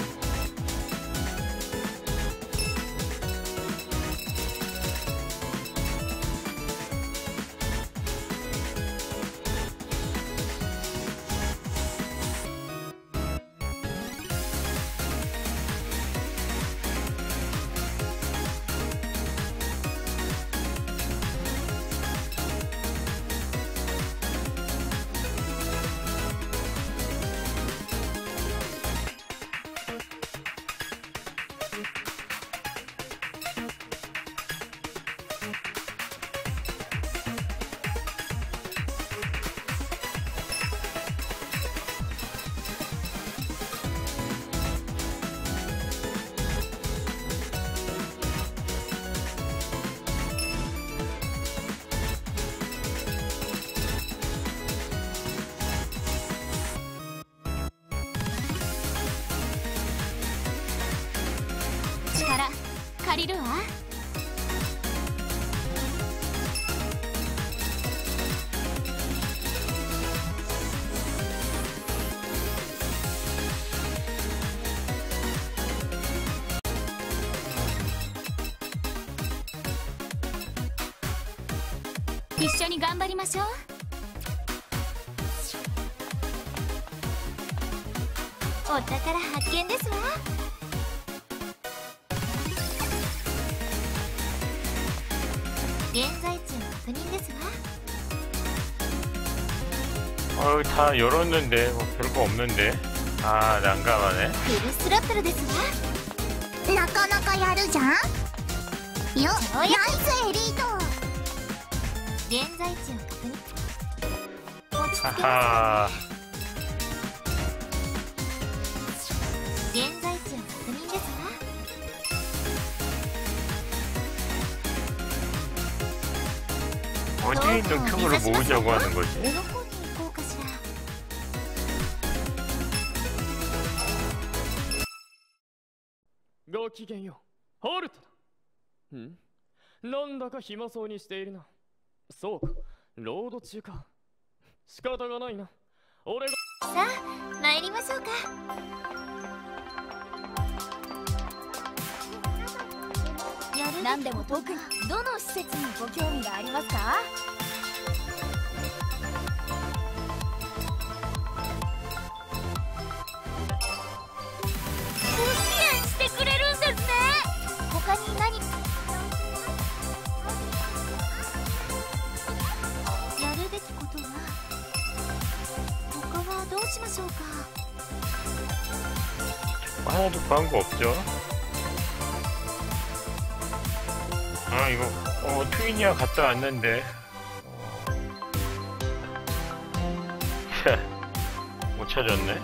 Speaker 2: 力借りるわ。一緒に頑張りましょう。お宝発見ですわ。現在地の確認ですわ。
Speaker 1: 다 열었는데 뭐 별거 없는데. 아, 난감하네.
Speaker 2: フルスロットルですわ。なかなかやるじゃん。よっ、ナイスエリート。現在地を確認。落ち着けます。
Speaker 1: 하하.
Speaker 2: 現在地を確認ですわ。
Speaker 1: 어디에 있는 큐브를 모으자고 하는 거지?
Speaker 2: どこに行こうかしら。
Speaker 5: ごきげんよう、ホルトだ。なんだか暇そうにしているな。そうか、ロード中か。仕方がないな。俺が。
Speaker 2: さあ、参りましょうか。何でも特にどの施設にご興味がありますか？ご支援してくれるんですね。他に何やるべきことは他はどうしましょうか。
Speaker 1: 하나도 구한 거 없죠? 아, 이거 트위니아 갔다 왔는데 못 찾았네.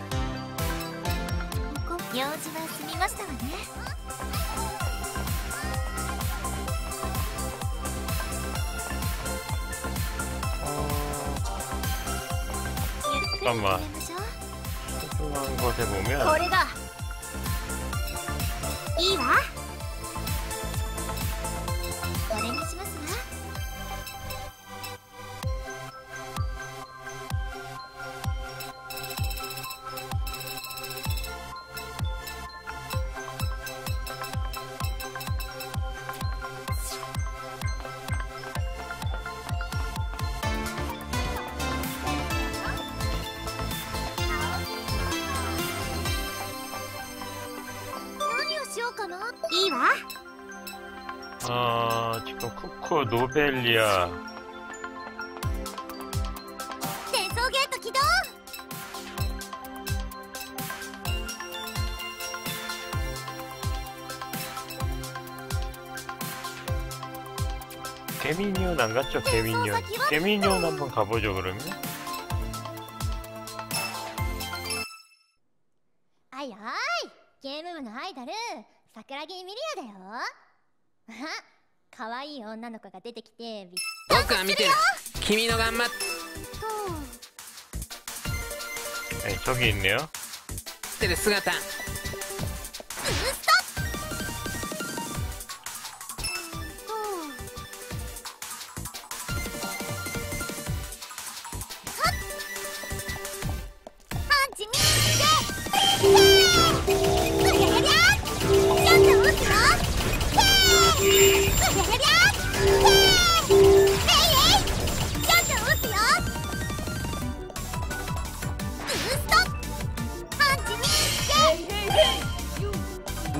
Speaker 2: 用事は済みましたわね。ゆっくり進めましょう。
Speaker 1: 소중한 곳에
Speaker 2: こ
Speaker 1: 보면
Speaker 2: れがいいわ。これにしますわ。何をしようかな。いいわ。
Speaker 1: 지금 쿠쿠 노벨리아
Speaker 2: 転送ゲート起動。
Speaker 1: 개미니온 안 갔죠? 개미니온. 개미니온 한번 가보죠 그러면.
Speaker 2: あいあい、ゲーム部のアイドル桜木ミリアだよ。あ、可愛い女の子が出てきて
Speaker 4: 僕は見てる。君の頑張っ
Speaker 1: 네, 저기 있네요.
Speaker 4: てる姿。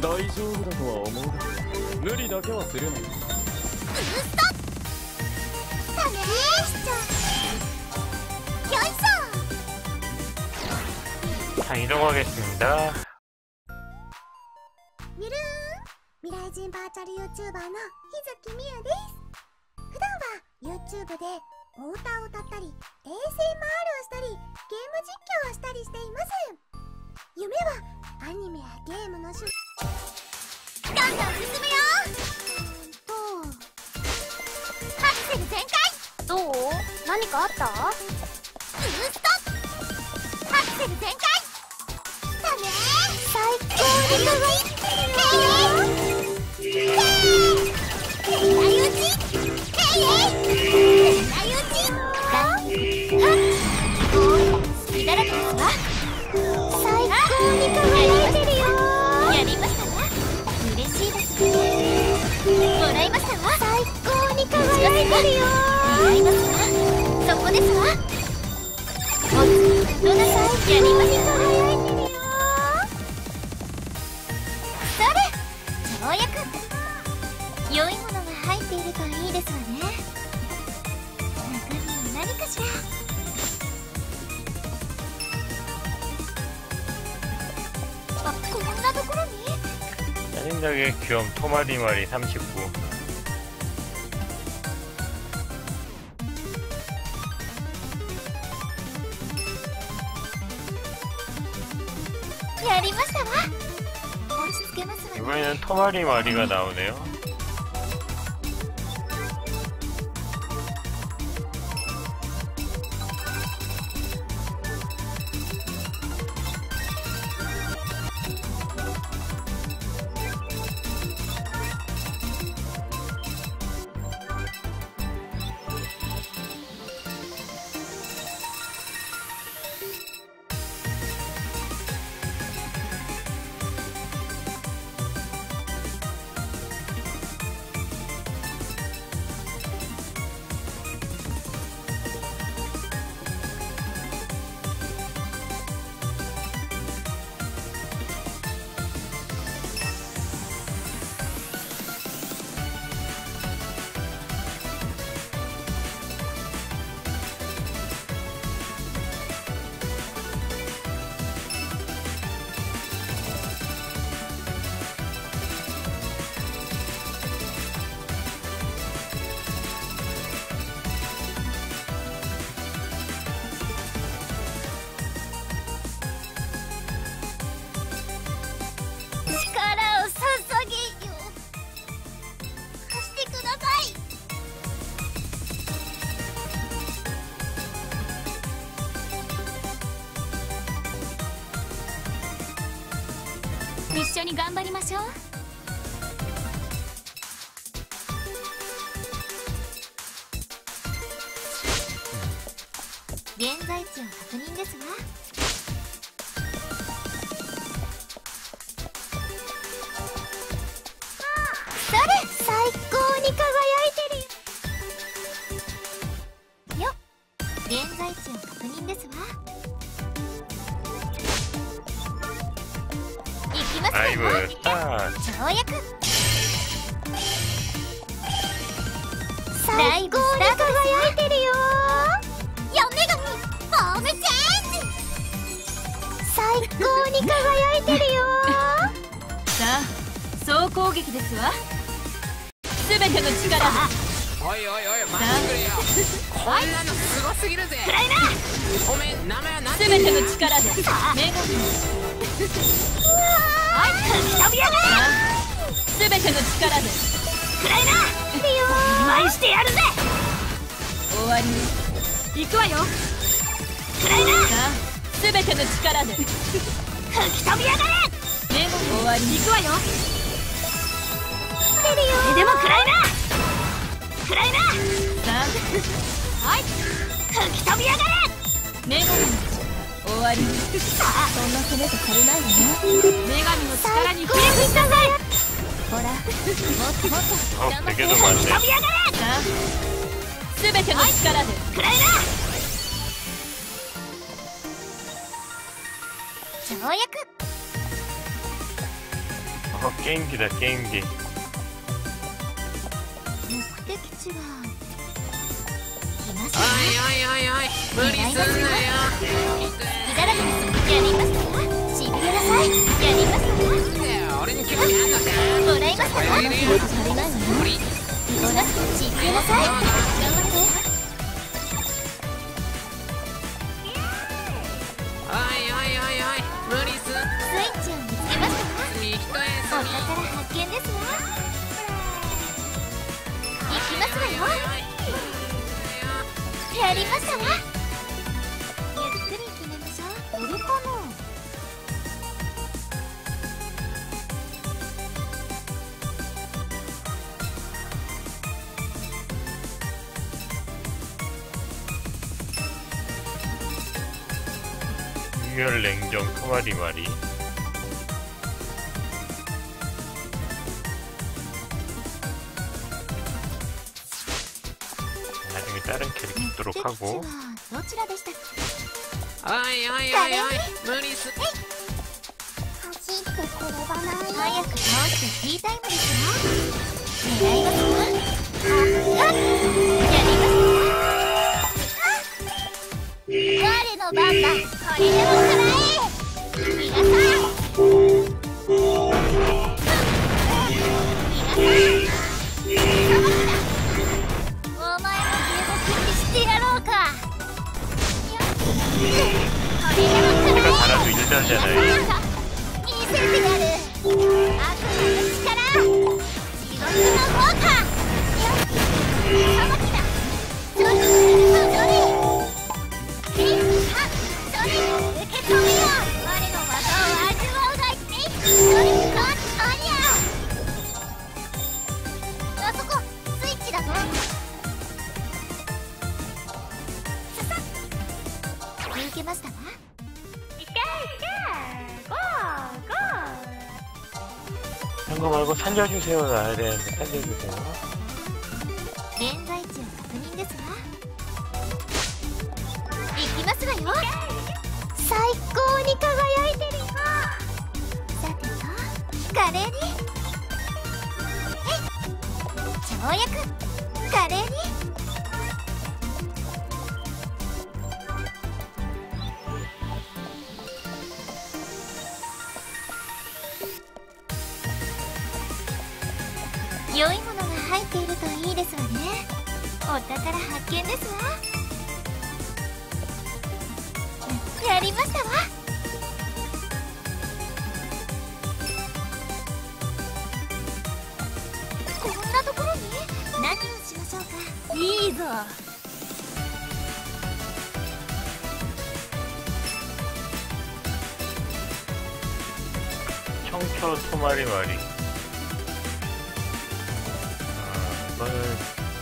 Speaker 5: 大丈夫だとは思うが無理だけはするなよ。
Speaker 2: ダメよいしょ。
Speaker 1: 자, 이동하겠습니다.
Speaker 2: みるーん、未来人バーチャル YouTuber の日月みやです。普段は YouTube でお歌を歌ったり ASMR をしたりゲーム実況をしたりしています。夢はアニメやゲームのどんどん進むよ。アクセル全開。どう？何かあった？ブースト。アクセル全開。だね。最高に可愛い。好きだらけですわ。最高に輝いてるよ。やりましたわ。嬉しいですね。もらいましたわ。最高に輝いてるよ。もらいますわ。そこですわ。おつどなさい。やりましたわ。輝いてるよ。それ跳躍。良いものが入っているといいですわね。中身は何かしら。あ、こんなところに
Speaker 1: 짜증나게 귀여운 토마리마리 39.
Speaker 2: やりましたわ。落ち着けますわね。
Speaker 1: 이번에는 토마리마리가 나오네요.
Speaker 3: 一緒に頑張りましょう。
Speaker 2: 現在地を確認ですわ。それ最高に輝いてるよ。現在地を確認ですわ。行きますわよ。
Speaker 1: 라이브 스타트.
Speaker 2: 跳躍。最高に輝いてるよ。嫁神フォームチェンジ。最高に輝いてるよ。
Speaker 3: さあ総攻撃ですわ。すべての力で。
Speaker 4: おいおいおい待ってくれよ。こんなのすごすぎるぜ。
Speaker 2: 暗いな。
Speaker 4: ごめん名前は何
Speaker 3: すべての力で女神。
Speaker 2: はい、吹き飛びやがれ。
Speaker 3: すべての力で
Speaker 2: 暗いな。お見舞いしてやるぜ。
Speaker 3: 終わりに行くわよ。
Speaker 2: 暗いな。
Speaker 3: さあすべての力で
Speaker 2: 吹き飛びやがれ。
Speaker 3: 女神終わりに行くわよ。
Speaker 2: それでも暗いな。暗いな。
Speaker 3: さあ
Speaker 2: はい、吹き飛びやがれ。
Speaker 3: 女神終わりに。
Speaker 2: さあ、
Speaker 3: そんな攻めとされないわよ。女神の力に
Speaker 2: 最高に輝い。
Speaker 3: ほらもっともっと
Speaker 1: 어,
Speaker 3: 頑張って。
Speaker 1: 되게도
Speaker 2: 吹き
Speaker 1: 많네.
Speaker 2: 飛びやがれ。
Speaker 3: さあすべての力で
Speaker 2: 暗いな。跳躍。
Speaker 1: 게임기다 게임기.
Speaker 2: 目的地は来ます
Speaker 4: おいおいおいおい無理すんなよ。
Speaker 2: いただきます。やりますか。知ってください。やりますか。
Speaker 4: 俺に興味あんのか。
Speaker 2: もらいますか。
Speaker 4: やるよ。
Speaker 2: 足りないわよ。
Speaker 4: 無理。
Speaker 2: ボーナス知ってください。頑張って。
Speaker 4: おいおいおいおい無理すん。
Speaker 2: スイッチを見つけましたか。
Speaker 4: 次一
Speaker 2: お
Speaker 4: 休
Speaker 2: 宝
Speaker 4: み。
Speaker 2: 発見ですわ。行きますわよ。やりましたわ。ゆっくり決めましょう。これかな。
Speaker 1: 유혈냉정 토마리마리. 나중에 다른 캐릭터 있도록 하고.
Speaker 2: どちらでしたっけ。
Speaker 4: おいおいおいおい無理すん。
Speaker 2: 走ってくればない。早く倒してティータイムですよ。狙いますわ。やりますわ。我の番だ。これでも食らえ。逃がさん。お前もゲボキにしてやろうか。これでも食らえ。
Speaker 1: 잘하도 일단잖아요.
Speaker 2: 見せてやる。悪魔の力。地獄の効果。さばきだ。それ。受け止めよ。我の技を味わうがい。それコンおりゃ。あそこスイッチだぞ。ささっ。受けましたわ。
Speaker 1: 한거 말고 살려주세요 나야 되는데 살려주세요.
Speaker 2: 現在地を確認ですわ。行きますわよ。最高に輝いてるよ。さてと華麗に。跳躍華麗に。良いものが入っているといいですわね。お宝発見ですわ。やりましたわ。こんなところに何をしましょうか。いいぞ。
Speaker 1: 청초 토마리마리. 이거는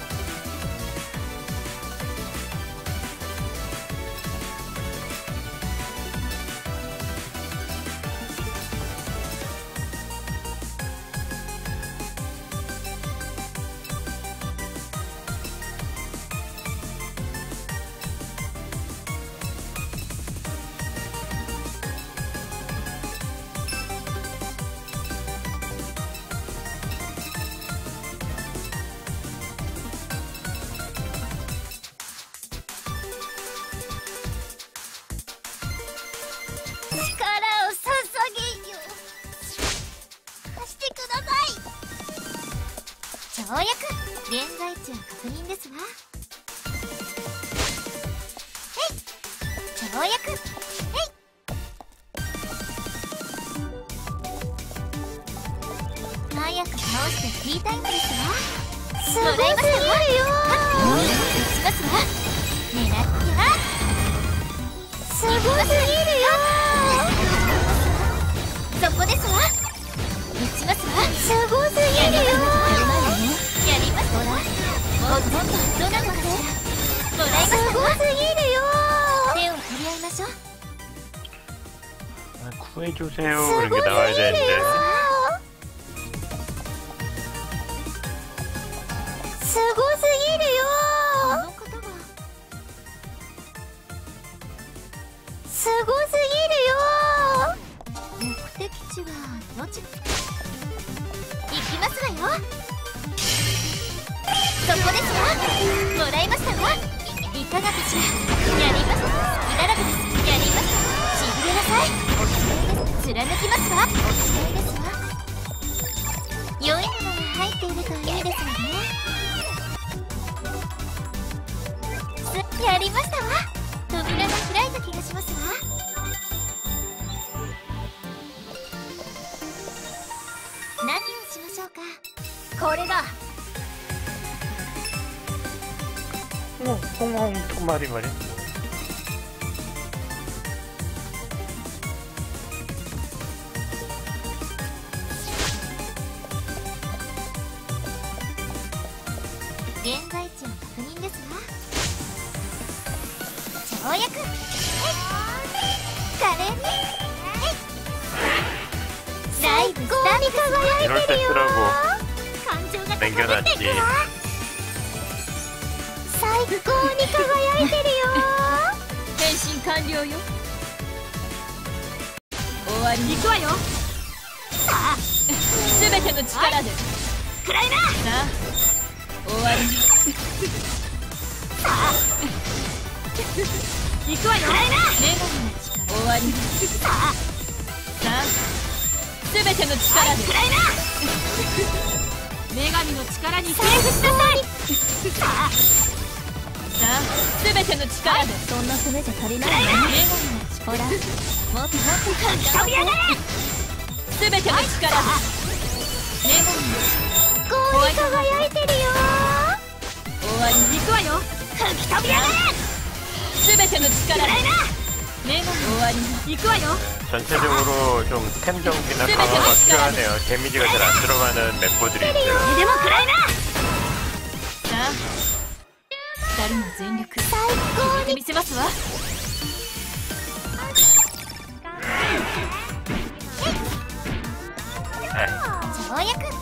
Speaker 2: 跳躍現在地を確認ですわ。跳躍早く倒してティータイムですわ。すごすぎるよ。打ちますわ。狙ってはすごすぎるよ。そこですわ。打ちますわ。すごすぎるよ。やりますわ。もっともっとどうなのかしら。もらいますわ。すごすぎるよ。手を取り合いましょう。
Speaker 1: 구해주세요. 이렇게 나와야 되는데.
Speaker 2: すごすぎるよ。あの方はすごすぎるよ。目的地はどちら。 貫きますわ。お期待ですわ。良いものが入っているといいですわね。やりましたわ。扉が開いた気がしますわ。何をしましょうか。これだ。
Speaker 1: 홍홍 토마리 말이.
Speaker 2: 現在地の確認ですわ。跳躍。華麗に。最高に輝い
Speaker 1: 이럴
Speaker 2: て
Speaker 1: 때
Speaker 2: るよ。
Speaker 1: 쓰라고
Speaker 2: 感情が高まっていく
Speaker 1: 남겨놨지.
Speaker 2: わ。最高に輝いてるよ。
Speaker 3: 変身完了よ。終わりに行くわよ。
Speaker 2: さあ、
Speaker 3: すべての力で
Speaker 2: くらいな。
Speaker 3: さあ終わりに
Speaker 2: さあ、
Speaker 3: 行くわよ。
Speaker 2: くらいな。
Speaker 3: 女神の力終わりに
Speaker 2: さあ、
Speaker 3: さあすべての力で
Speaker 2: くらいな。
Speaker 3: 女神の力に
Speaker 2: セーフしなさい。さあ、
Speaker 3: さあすべての力で
Speaker 2: そんな攻めじゃ足りないわ。
Speaker 3: 女神の
Speaker 2: ほら、もっともっと
Speaker 3: 飛び上がれすべての力で女神の
Speaker 2: 最高に輝いてるよ。
Speaker 3: 終わりに行くわよ。
Speaker 2: 吹き飛び上がれ。
Speaker 3: すべての力で女神終わりに行くわよ。
Speaker 1: 전체적으로 좀 템 정비나 강화가 필요하네요. 데미지가 잘 안 들어가는 멤버들이 있어요.
Speaker 2: でもくらいな。
Speaker 3: さあ二人の全力
Speaker 2: 最高
Speaker 3: 入れてみせますわ。
Speaker 2: 跳躍。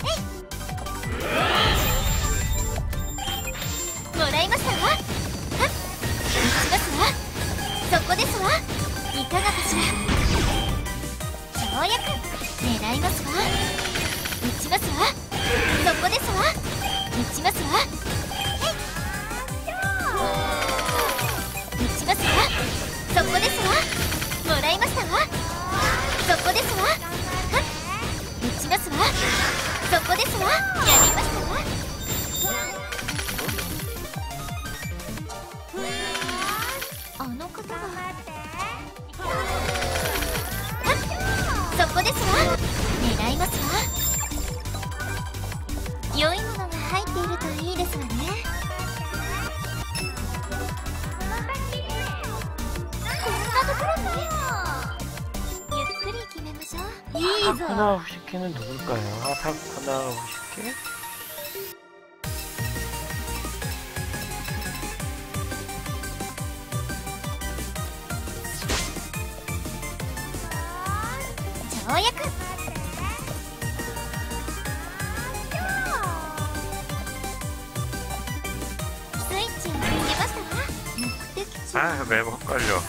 Speaker 2: もらいましたわ。打ちますわ。そこですわ。いかがかしら。跳躍。狙いますわ。打ちますわ。そこですわ。打ちますわ。打ちますわ。そこですわ。もらいましたわ。そこですわ。打ちますわ。そこですわ。やりましたわ。あの方がそこですわ。狙いますわ。良いものが入っているといいですわね。こんなところにゆっくり決めましょう。いいぞ。
Speaker 1: 하나 후시키는 누굴까요? 하나 후시키?
Speaker 2: 跳躍。スイッチを入れましたわ。目的地は
Speaker 1: 아 매번 헷갈려.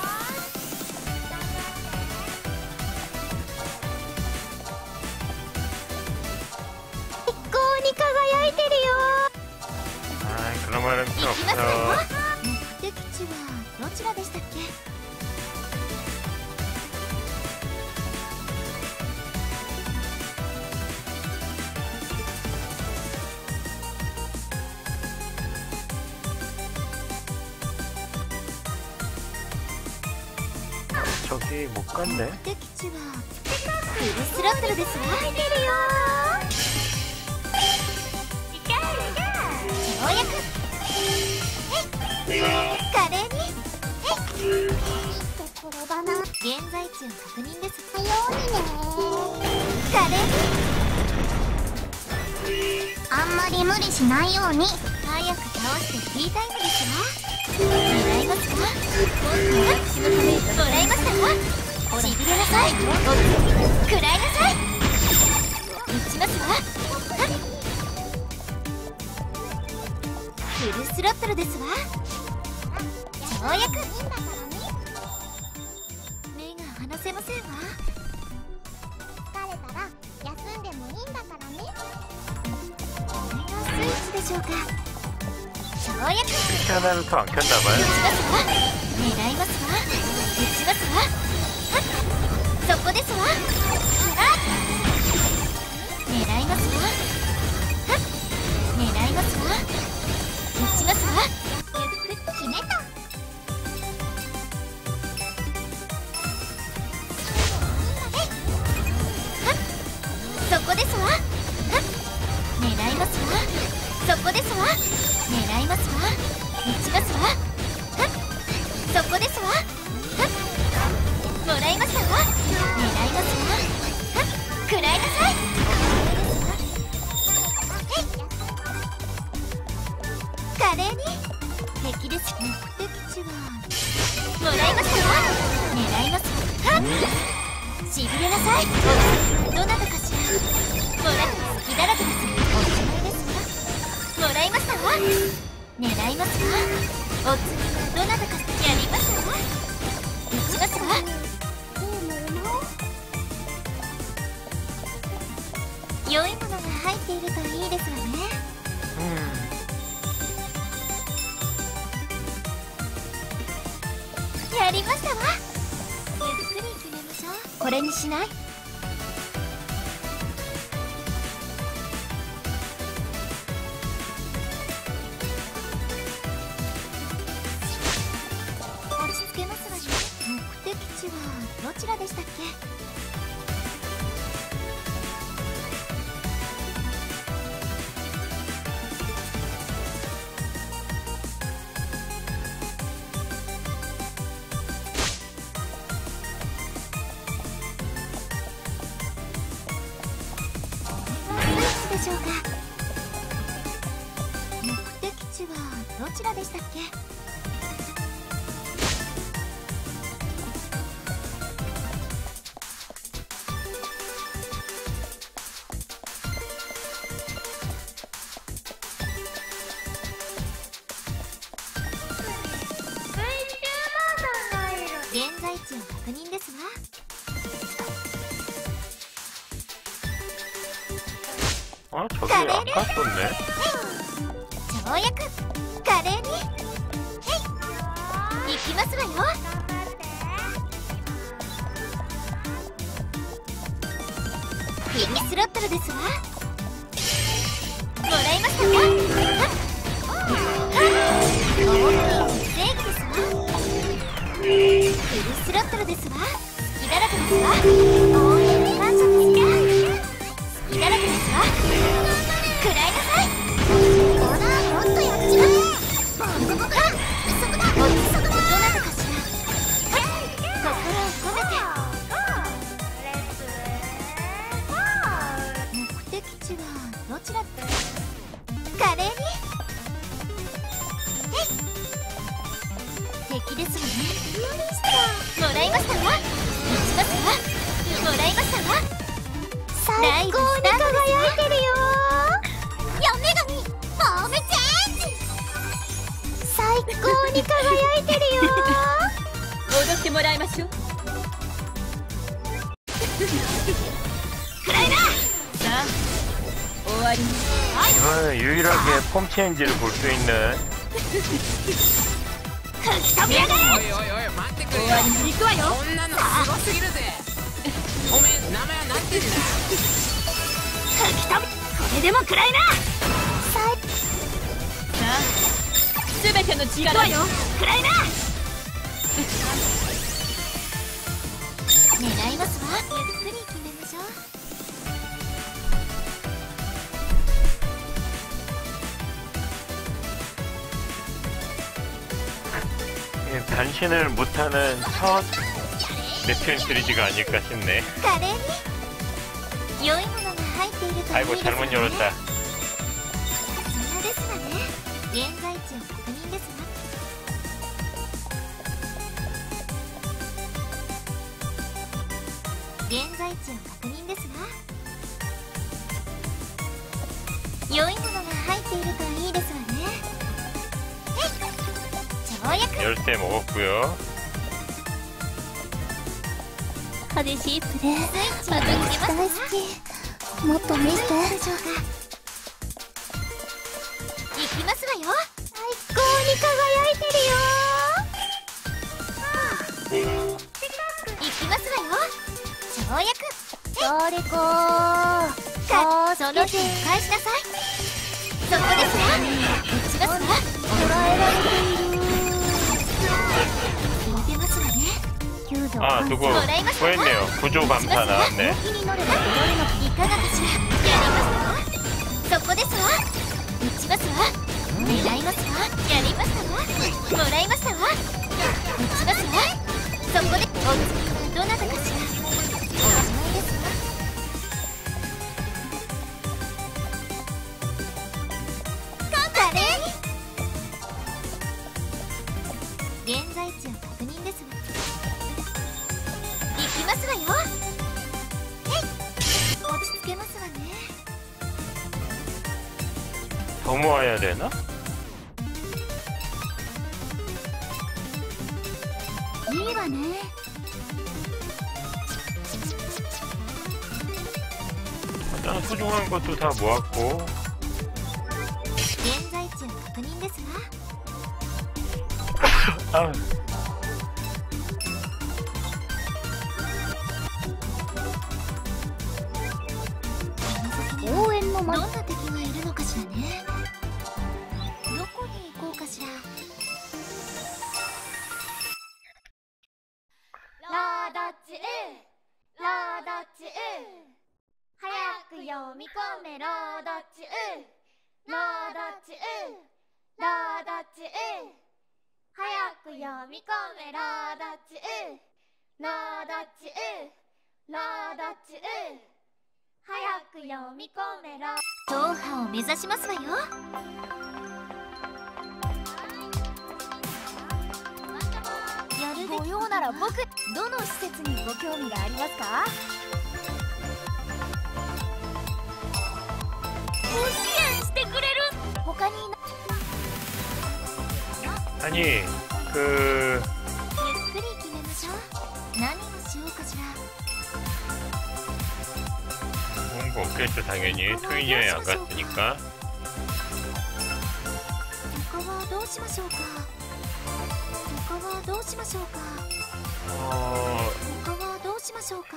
Speaker 2: 最高に輝いてるよ。
Speaker 1: 아 그런 말은
Speaker 2: 行
Speaker 1: 필요
Speaker 2: きますよ。
Speaker 1: 없어요.
Speaker 2: 目的地はどちらでしたっけ。
Speaker 1: 저기 못 갔네.
Speaker 2: 目的地はフルスロットルですわ。跳躍。華麗に。いいところだな。現在地を確認です。さようにね。華麗に。あんまり無理しないように。早く倒してティータイムですわ。狙いますか。もらいましたわ。しびれなさい。食らいなさい。打ちますわ。フルスロットルですわ。跳躍。目が離せませんわ。疲れたら休んでもいいんだからね。これがスイッチでしょうか。跳躍。
Speaker 1: 하나를 더 안
Speaker 2: 打ち
Speaker 1: 켰나봐요.
Speaker 2: ますわ。狙いますわ。打ちますわ。そこですしびれなさい。どなたかしら。もら隙だらけです。おしまいですわ。もらいましたわ。狙いますわ。お次どなたかやりますわ。打ちますわ。良いものが入っているといいですわね。やりましたわ。ゆっくり決めましょう。これにしない？落ち着けますわね。目的地はどちらでしたっけ？でしょうか。目的地はどちらでしたっけ？現在地を確認ですわ。
Speaker 1: 아 저기 안 갔었네.
Speaker 2: 跳躍華麗に行きますわよ。フィニスロットルですわ。もらいましたわ。正義ですわ。フィニスロットルですわ。隙だらけですわ。応援に感謝ですよ。隙だらけですわ。食らいなさい。ほらもっとやっちまえ。そこだ。どなたかしら。心を込めて。目的地はどちら？華麗に敵ですわね。もらいましたわ。打ちますわ。もらいましたわ。最高に輝いてるよ。や女神フォームチェンジ。最高に輝いてるよ。
Speaker 3: 踊ってもらいましょう。
Speaker 2: くらいな。
Speaker 3: さあ終わりに。
Speaker 1: 이번은 유일하게 폼 체인지를 볼 수 있는.
Speaker 2: 吹き飛びやがれ。
Speaker 4: おいおいおい待ってくれよ。
Speaker 2: 行くわよ。
Speaker 4: こんなのすごすぎるぜ。おめえ名前はなんて言うんだ。
Speaker 2: 吹き飛び。これでもくらいな。
Speaker 3: さあ全ての力よ。
Speaker 2: くらいな。狙いますわ。ゆっくり決めましょう。
Speaker 1: 단신을 못하는 첫 nep튠 시리즈가 아닐까 싶네. 아이고 잘못 열었다. 열쇠 먹었고요.
Speaker 3: 激しいプレー私大好き。もっと見せて。
Speaker 2: 行きますわよ。最高に輝いてるよ。行きますわよ。跳躍。
Speaker 3: それこ
Speaker 2: ー。その手返しなさい。そこですわ。打ちますわ。捉えられている。
Speaker 1: 아, 누구 구했네요. 구조 감사 나왔네.
Speaker 2: ますわよ。落ち着けますわね。
Speaker 1: 더 모아야 되나?
Speaker 2: いいわね。
Speaker 1: 일단 소중한 것도 다 모았고.
Speaker 2: 現在地を確認ですわ。
Speaker 1: 아,
Speaker 2: 応援のどんな敵がいるのかしらね。どこに行こうかしら。ロード中、ロード中、早く読み込めロード中、ロード中、ロード中、早く読み込めロード中、ロード中、ロード中、早く読み込めろ。踏破を目指しますわよ。やるご用なら僕、どの施設にご興味がありますか？ご支援してくれる。他に
Speaker 1: 아니,
Speaker 2: ゆっくり決めましょう。何をしようかしら。
Speaker 1: 좋은 거 없겠죠, 당연히. 트윈이에 안 갔으니까.
Speaker 2: 他はどうしましょうか。他はどうしましょうか。他はどうしましょうか。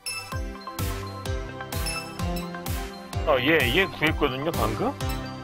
Speaker 1: 얘 구했거든요, 방금?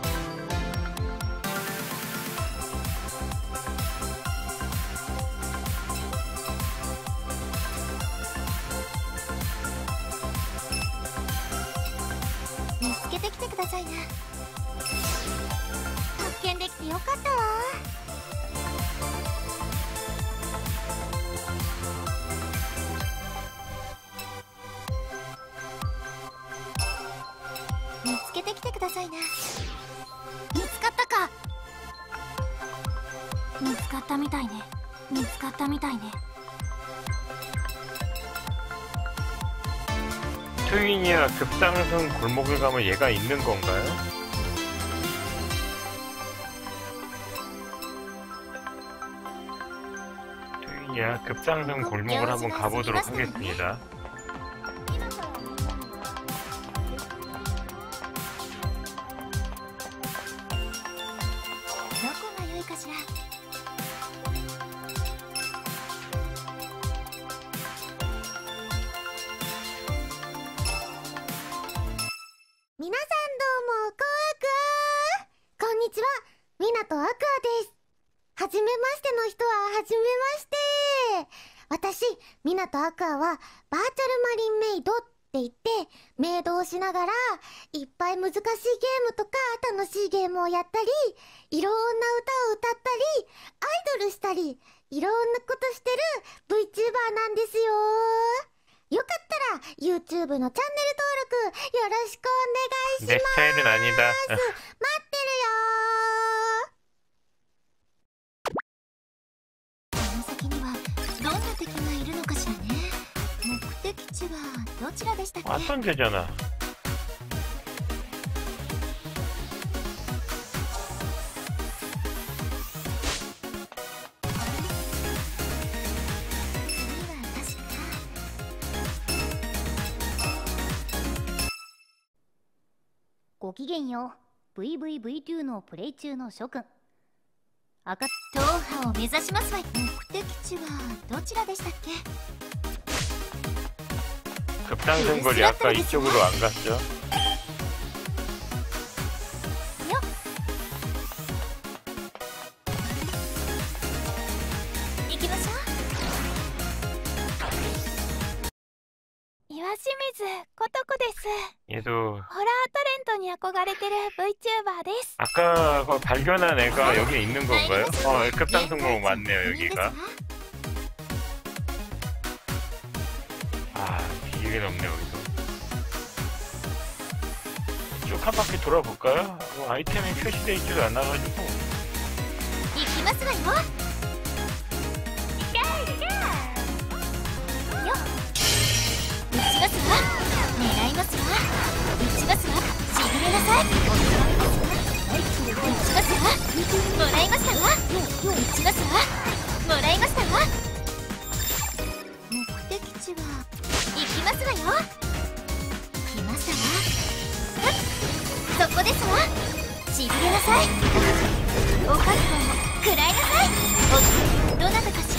Speaker 1: 트윈이야 급상승 골목을 가면 얘가 있는 건가요? 트윈이야 급상승 골목을 한번 가보도록 하겠습니다.
Speaker 2: YouTube のチャンネル登録よろしくお願いします。
Speaker 1: 내 스타일은 아니다.
Speaker 2: 待ってるよ。この先にはどんな敵がいるのかしらね。目的地はどちらでしたっけ？
Speaker 1: 왔던 데잖아.
Speaker 2: ごきげんよう。 VVV2 のプレイ中の諸君。赤踏破を目指しますわ。目的地はどちらでしたっけ？
Speaker 1: 급상승 거리 아까 이쪽으로 안 갔죠?
Speaker 2: 行きましょう。
Speaker 3: 岩清水ことこです。
Speaker 1: 얘도
Speaker 3: ホラータレントに憧れてる VTuber です。
Speaker 1: 아까 그 발견한 애가 여기에 있는 건가요? 급상승 골목 맞네요, 여기가. 아, 길이 없네, 여기서. 쭉 한 바퀴 돌아볼까요? 아이템이 표시되어 있지도 않아가지고.
Speaker 2: 行きますわよ。よっ。 行きますわよ。来ましたわ。そこですわ。しびれなさい。お覚悟を食らいなさい。おどなたかしら。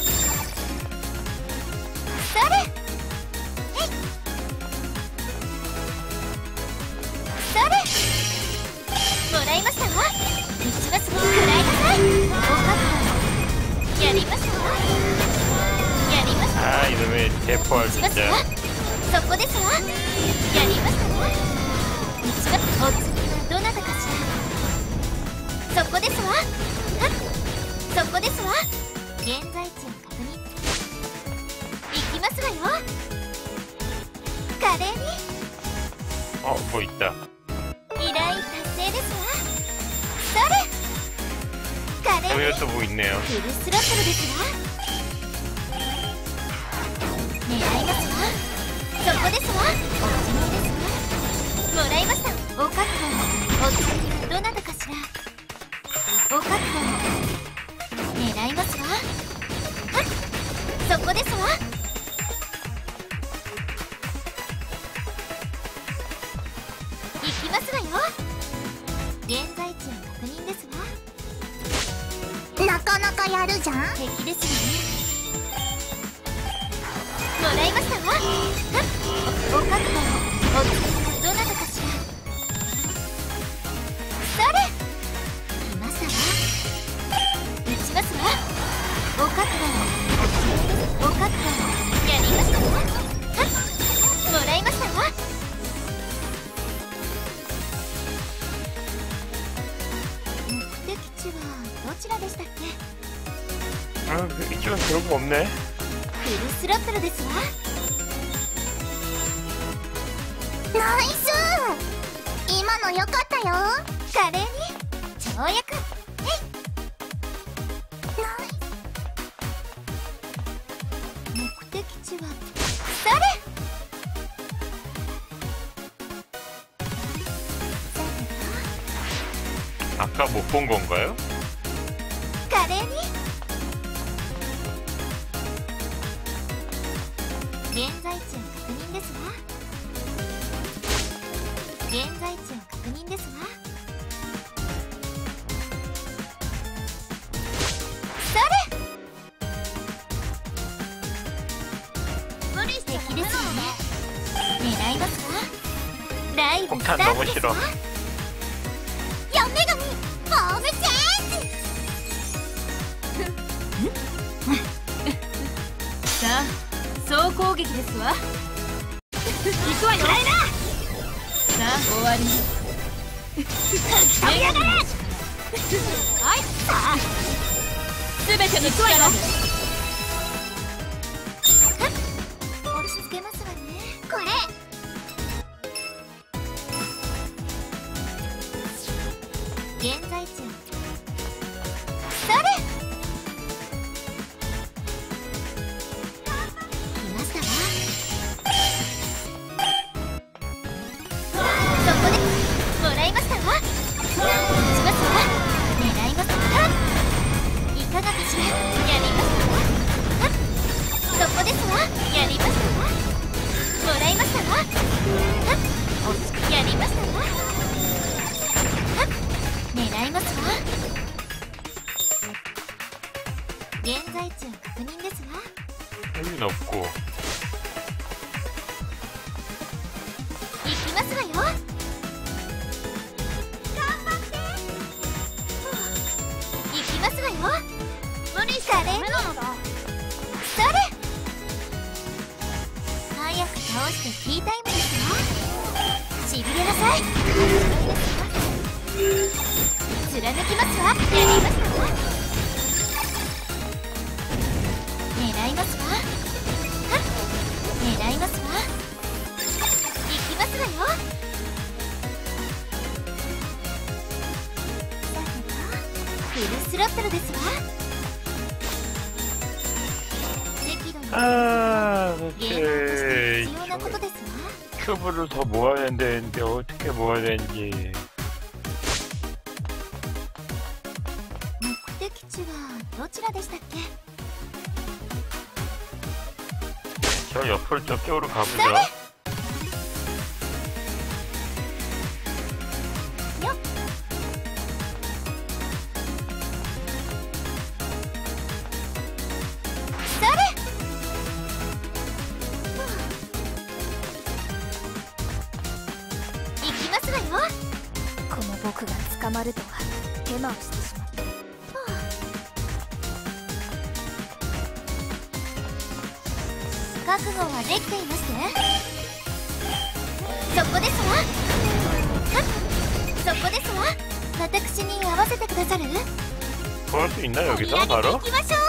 Speaker 2: それ。えい。それ。もらいましたわ。一番すぐ食らいなさい。お覚悟やりましたわ。やりましたわ。
Speaker 1: 아 이놈의 대포할
Speaker 2: しますわ。
Speaker 1: 진짜
Speaker 2: そこですわ。やりましたわ。一番お次はどなたかしら。そこですわ。はっそこですわ。現在地を確認。行きますわよ。華麗に
Speaker 1: 뭐 있다.
Speaker 2: 依頼達成ですわ。それ華麗に
Speaker 1: 여기가 또 뭐 있네요.
Speaker 2: フルスロットルですわ。狙いますわ。そこですわ。お決まりですわ。もらいました。お覚悟を。お次はどなたかしら。お覚悟を。狙いますわ。はっそこですわ。行きますわよ。現在地を確認ですわ。なかなかやるじゃん。敵ですわね。もらいましたわ。はっお覚悟を。お次はどなたかしら。それ来ましたわ。撃ちますわ。お覚悟を。お覚悟をやりましたわ。はっもらいましたわ。目的地はどちらでしたっけ。
Speaker 1: 이쪽은 그런 거 없네.
Speaker 2: フルスロットルですわ。ナイス今のよかったよ。華麗に跳躍。えいナイス。目的地はそれ。さてと
Speaker 1: 아까 못 본 건가요?
Speaker 2: 華麗に現在地を確認ですわ。現在地を確認ですわ。それ無理して敵ですよね。狙いますわ。ライブスタ
Speaker 1: 폭탄
Speaker 2: ート
Speaker 1: 너무
Speaker 2: です
Speaker 1: 싫어.
Speaker 2: わ。嫁神ホームチェンジさあ総攻撃ですわ。行くわよ。さあ終わり。飛び上がれ。はいさあ全ての力で押し付けますわね。これ現在地を。それ来ましたわ。そこでもらいましたわ。しますわ。狙いますわ。いかがかしら。やりましたわ。はっそこですわ。やりましたわ。もらいましたわ。はっやりましたわ。はっ狙いますわ。現在地を確認ですわ。
Speaker 1: 여긴 없고.
Speaker 2: 行きますわよ。頑張って。行きますわよ。無理しちゃダメなのだ。それ早く倒してティータイムですわ。しびれなさい。貫きますわ。やりましたわ。狙いますわ。はっ狙いますわ。行きますわよ。さてとフルスロットルですわ。適度に
Speaker 1: 아,
Speaker 2: ゲーマーとして必
Speaker 1: 도대체
Speaker 2: 要なことですわ。
Speaker 1: 큐브를 더 모아야 되는데 어떻게 모아야 되는지.
Speaker 2: 目的地はどちらでしたっけ。
Speaker 1: 옆으로 저쪽으로 가보죠.
Speaker 3: この僕が捕まるとは手間をしてしまった。
Speaker 2: 覚悟はできていますね。そこですわ。そこですわ。私に合わせてくださる？
Speaker 1: 구할 수 있나 여기서 바로?
Speaker 2: 行きましょう。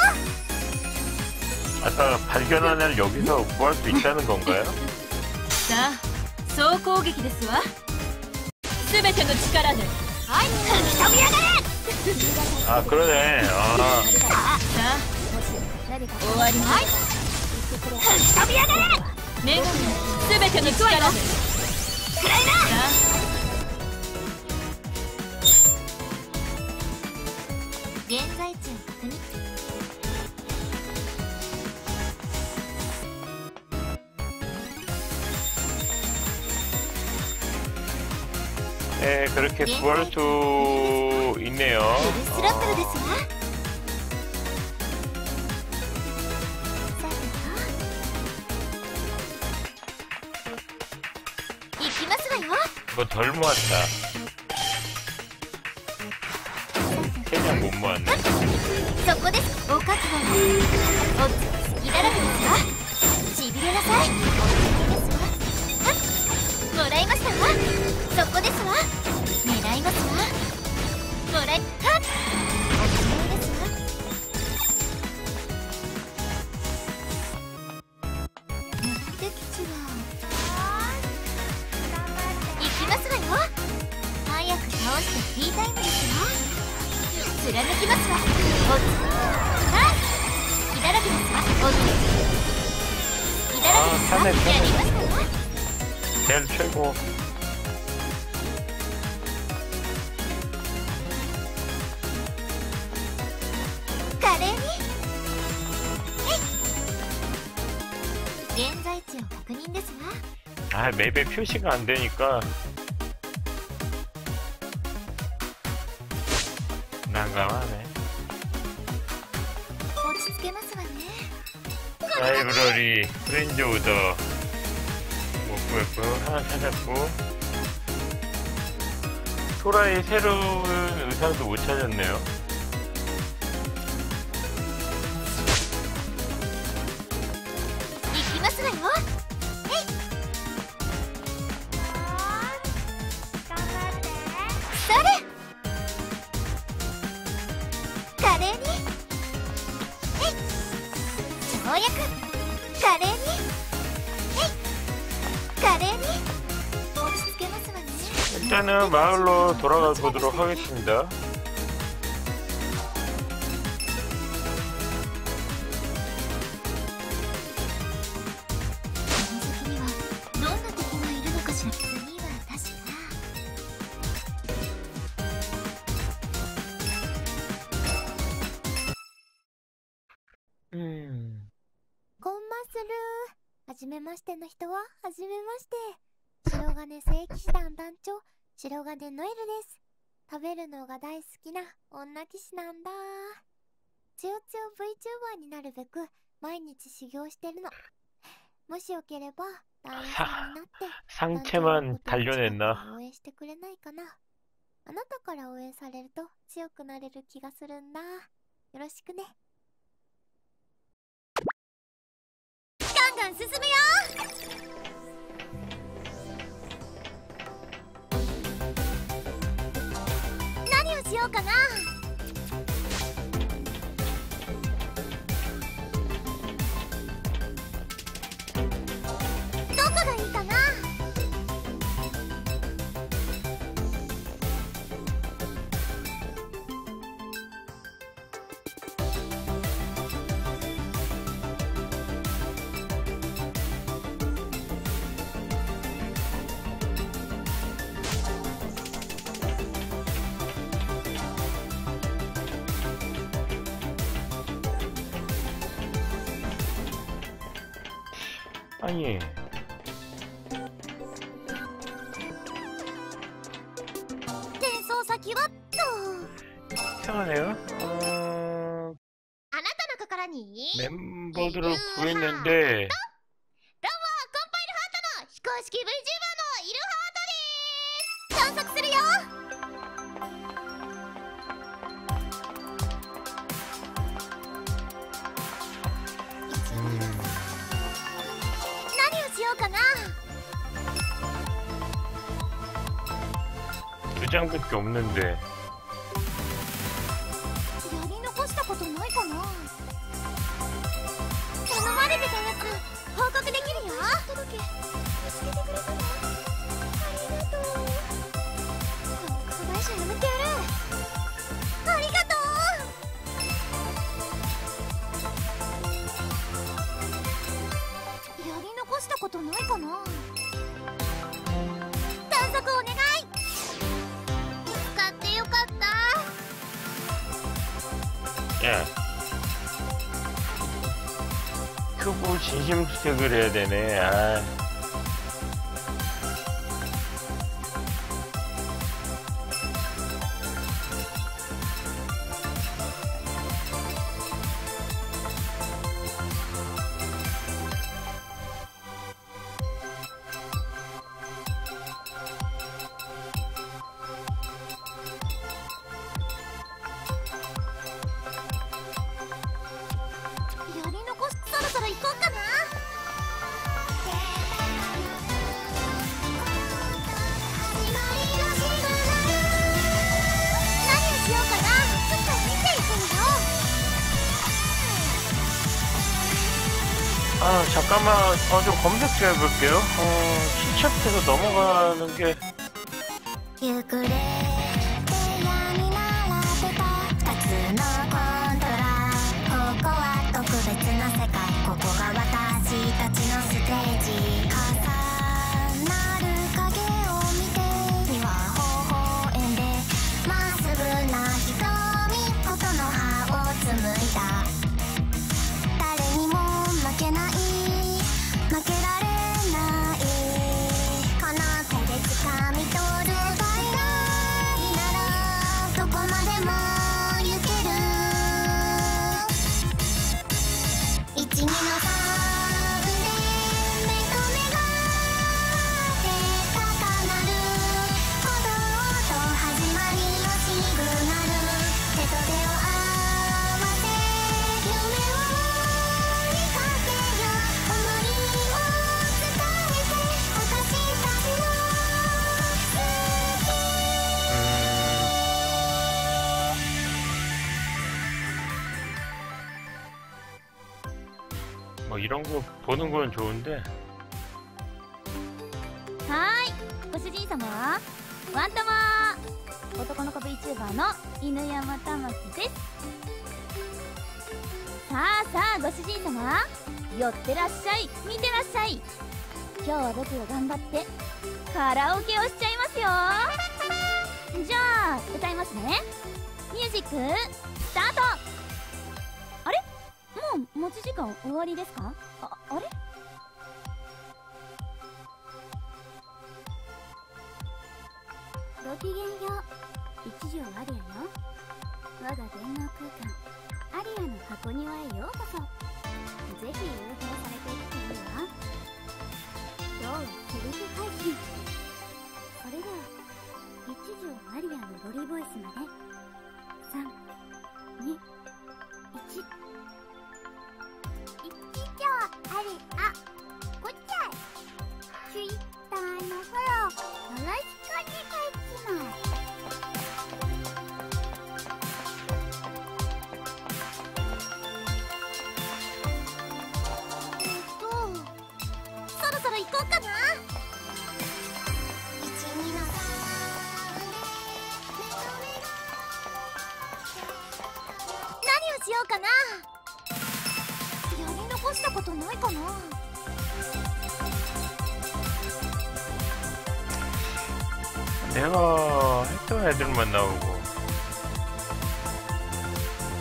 Speaker 1: 아까 발견한 애를 여기서 구할 수 있다는 건가요?
Speaker 3: さあ、総攻撃ですわ。すべての力で。
Speaker 2: はい、吹き飛びやがれ。
Speaker 1: 아 그러네. 아.
Speaker 3: さあ、終わり。
Speaker 2: はい、吹き飛びやがれ。
Speaker 3: 女神のすべての力で。
Speaker 2: くらいな。
Speaker 3: さあ、
Speaker 2: 現在地を確認。
Speaker 1: 그렇게 구할 수 있네요.
Speaker 2: スラップルですわ。さてと、行きますわよ。
Speaker 1: 이거 덜 모았다. 3장 못 모았네.
Speaker 2: そこです。お覚悟はお好きだらけですわ。しびれなさい。お好きですわ。はっ、もらいましたわ。そこですわ。狙いますわ。もらい、はっ、おしまいですわ。目的地は行きますわよ。早く倒してティータイムですよ。貫きますわ。おつはっ、好きだらけですわ。おつ好きだらけですわ。やりましたわ。
Speaker 1: 제일 최고.
Speaker 2: 華麗に。現在地を確認ですわ。
Speaker 1: 아 맵에 표시가 안 되니까 난감하네.
Speaker 2: 落ち着けますわね。
Speaker 1: 라이브러리 프렌즈 오더 못 구했고 하나 찾았고 소라의 새로운 의상도 못 찾았네요.
Speaker 2: 行きますわよ。えい。頑張って。それ。華麗に。えい。跳躍。華麗に。えい。華麗に。落ち着けますわね。
Speaker 1: 일단은 마을로 돌아가 보도록 하겠습니다.
Speaker 2: この先にはどんな敵がいるのかしら。次は確か。コンマッスルー。はじめましての人ははじめまして。白金聖騎士団団長、白金ノエルです。食べるのが大好きな女騎士なんだ。つよつよ VTuber になるべく毎日修行してるの。もしよければ団員さんになって
Speaker 1: 상체만 단련했나?
Speaker 2: 応援してくれないかな。あなたから応援されると強くなれる気がするんだ。よろしくね。ガンガン進むよ。何をしようかな。どこがいいかな。
Speaker 1: 아니.
Speaker 2: 転送先はっと
Speaker 1: 이상하네요.
Speaker 2: あなたの心に
Speaker 1: 멤버들을 구했는데
Speaker 2: どうもコンパイルハートの非公式 VTuber のイルハートです。探索するよ。何をしようかな。
Speaker 1: 2장밖에 없는데.
Speaker 2: やり残したことないかな。頼まれてたやつ報告できるよ。届け助けてくれたのありがとう。クソ会社やめてやる。ありがとう。やり残したことないかな。探索お願い。見つかってよかった。
Speaker 1: 야. 크고 진심수색을 해야 되네. 아. 아 잠깐만 좀 검색 좀 해볼게요. 시작해서 넘어가는 게
Speaker 2: ゆくれ部屋に並べた2つのコントラ。ここは特別な世界。ここが私たちのステージ。重なる影を見てには微笑んでまっすぐな瞳。音の葉を紡いだ。誰にも負けない負けられないこの手で掴み取るどこまでも行ける12の3で目と目が手高なる鼓動と始まりのシグナル。手と手を合わせ夢を追いかけよう。思いを伝えて私たちの好き。
Speaker 1: 뭐 이런 거 보는 건 좋은데
Speaker 3: はーい、ご主人様はワンタマー男の子 VTuber の犬山玉木です。さあさあご主人様、寄ってらっしゃい、見てらっしゃい。今日は僕が頑張ってカラオケをしちゃいますよ。じゃあ歌いますね。ミュージックスタート。あれ、もう持ち時間終わりですか？あれ？ごきげんよう。一条アリアよ。我が電脳空間アリアの箱庭へようこそ。ぜひ誘導されていくといいわ。今日はセルフ配信。それでは一条アリアのロリボイスまで3、2、1。一条アリアこっちゃい。ツイッターのフォローよろしくお願いします。そろそろ行こうかな。何をしようかな。やり残したことないかな。
Speaker 1: 내가 했던 애들만 나오고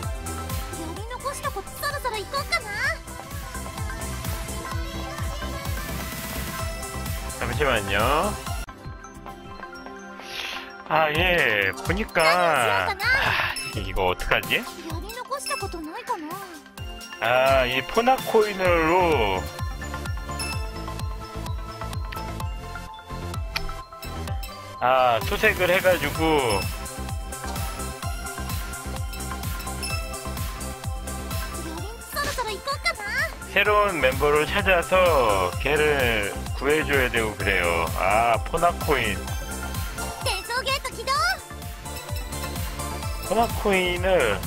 Speaker 2: やり残したことそろそろ行こうかな。
Speaker 1: 잠시만요. 아, 예, 보니까, 이거 어떡하지?
Speaker 2: やり残したことないかな。
Speaker 1: 아, 이 포나코인으로, 아, 수색을 해가지고,
Speaker 2: そろそろ行こうかな。
Speaker 1: 새로운 멤버를 찾아서 걔를 구해줘야 되고 그래요. 아, 포나코인.
Speaker 2: 転送ゲート起動。
Speaker 1: 포나코인을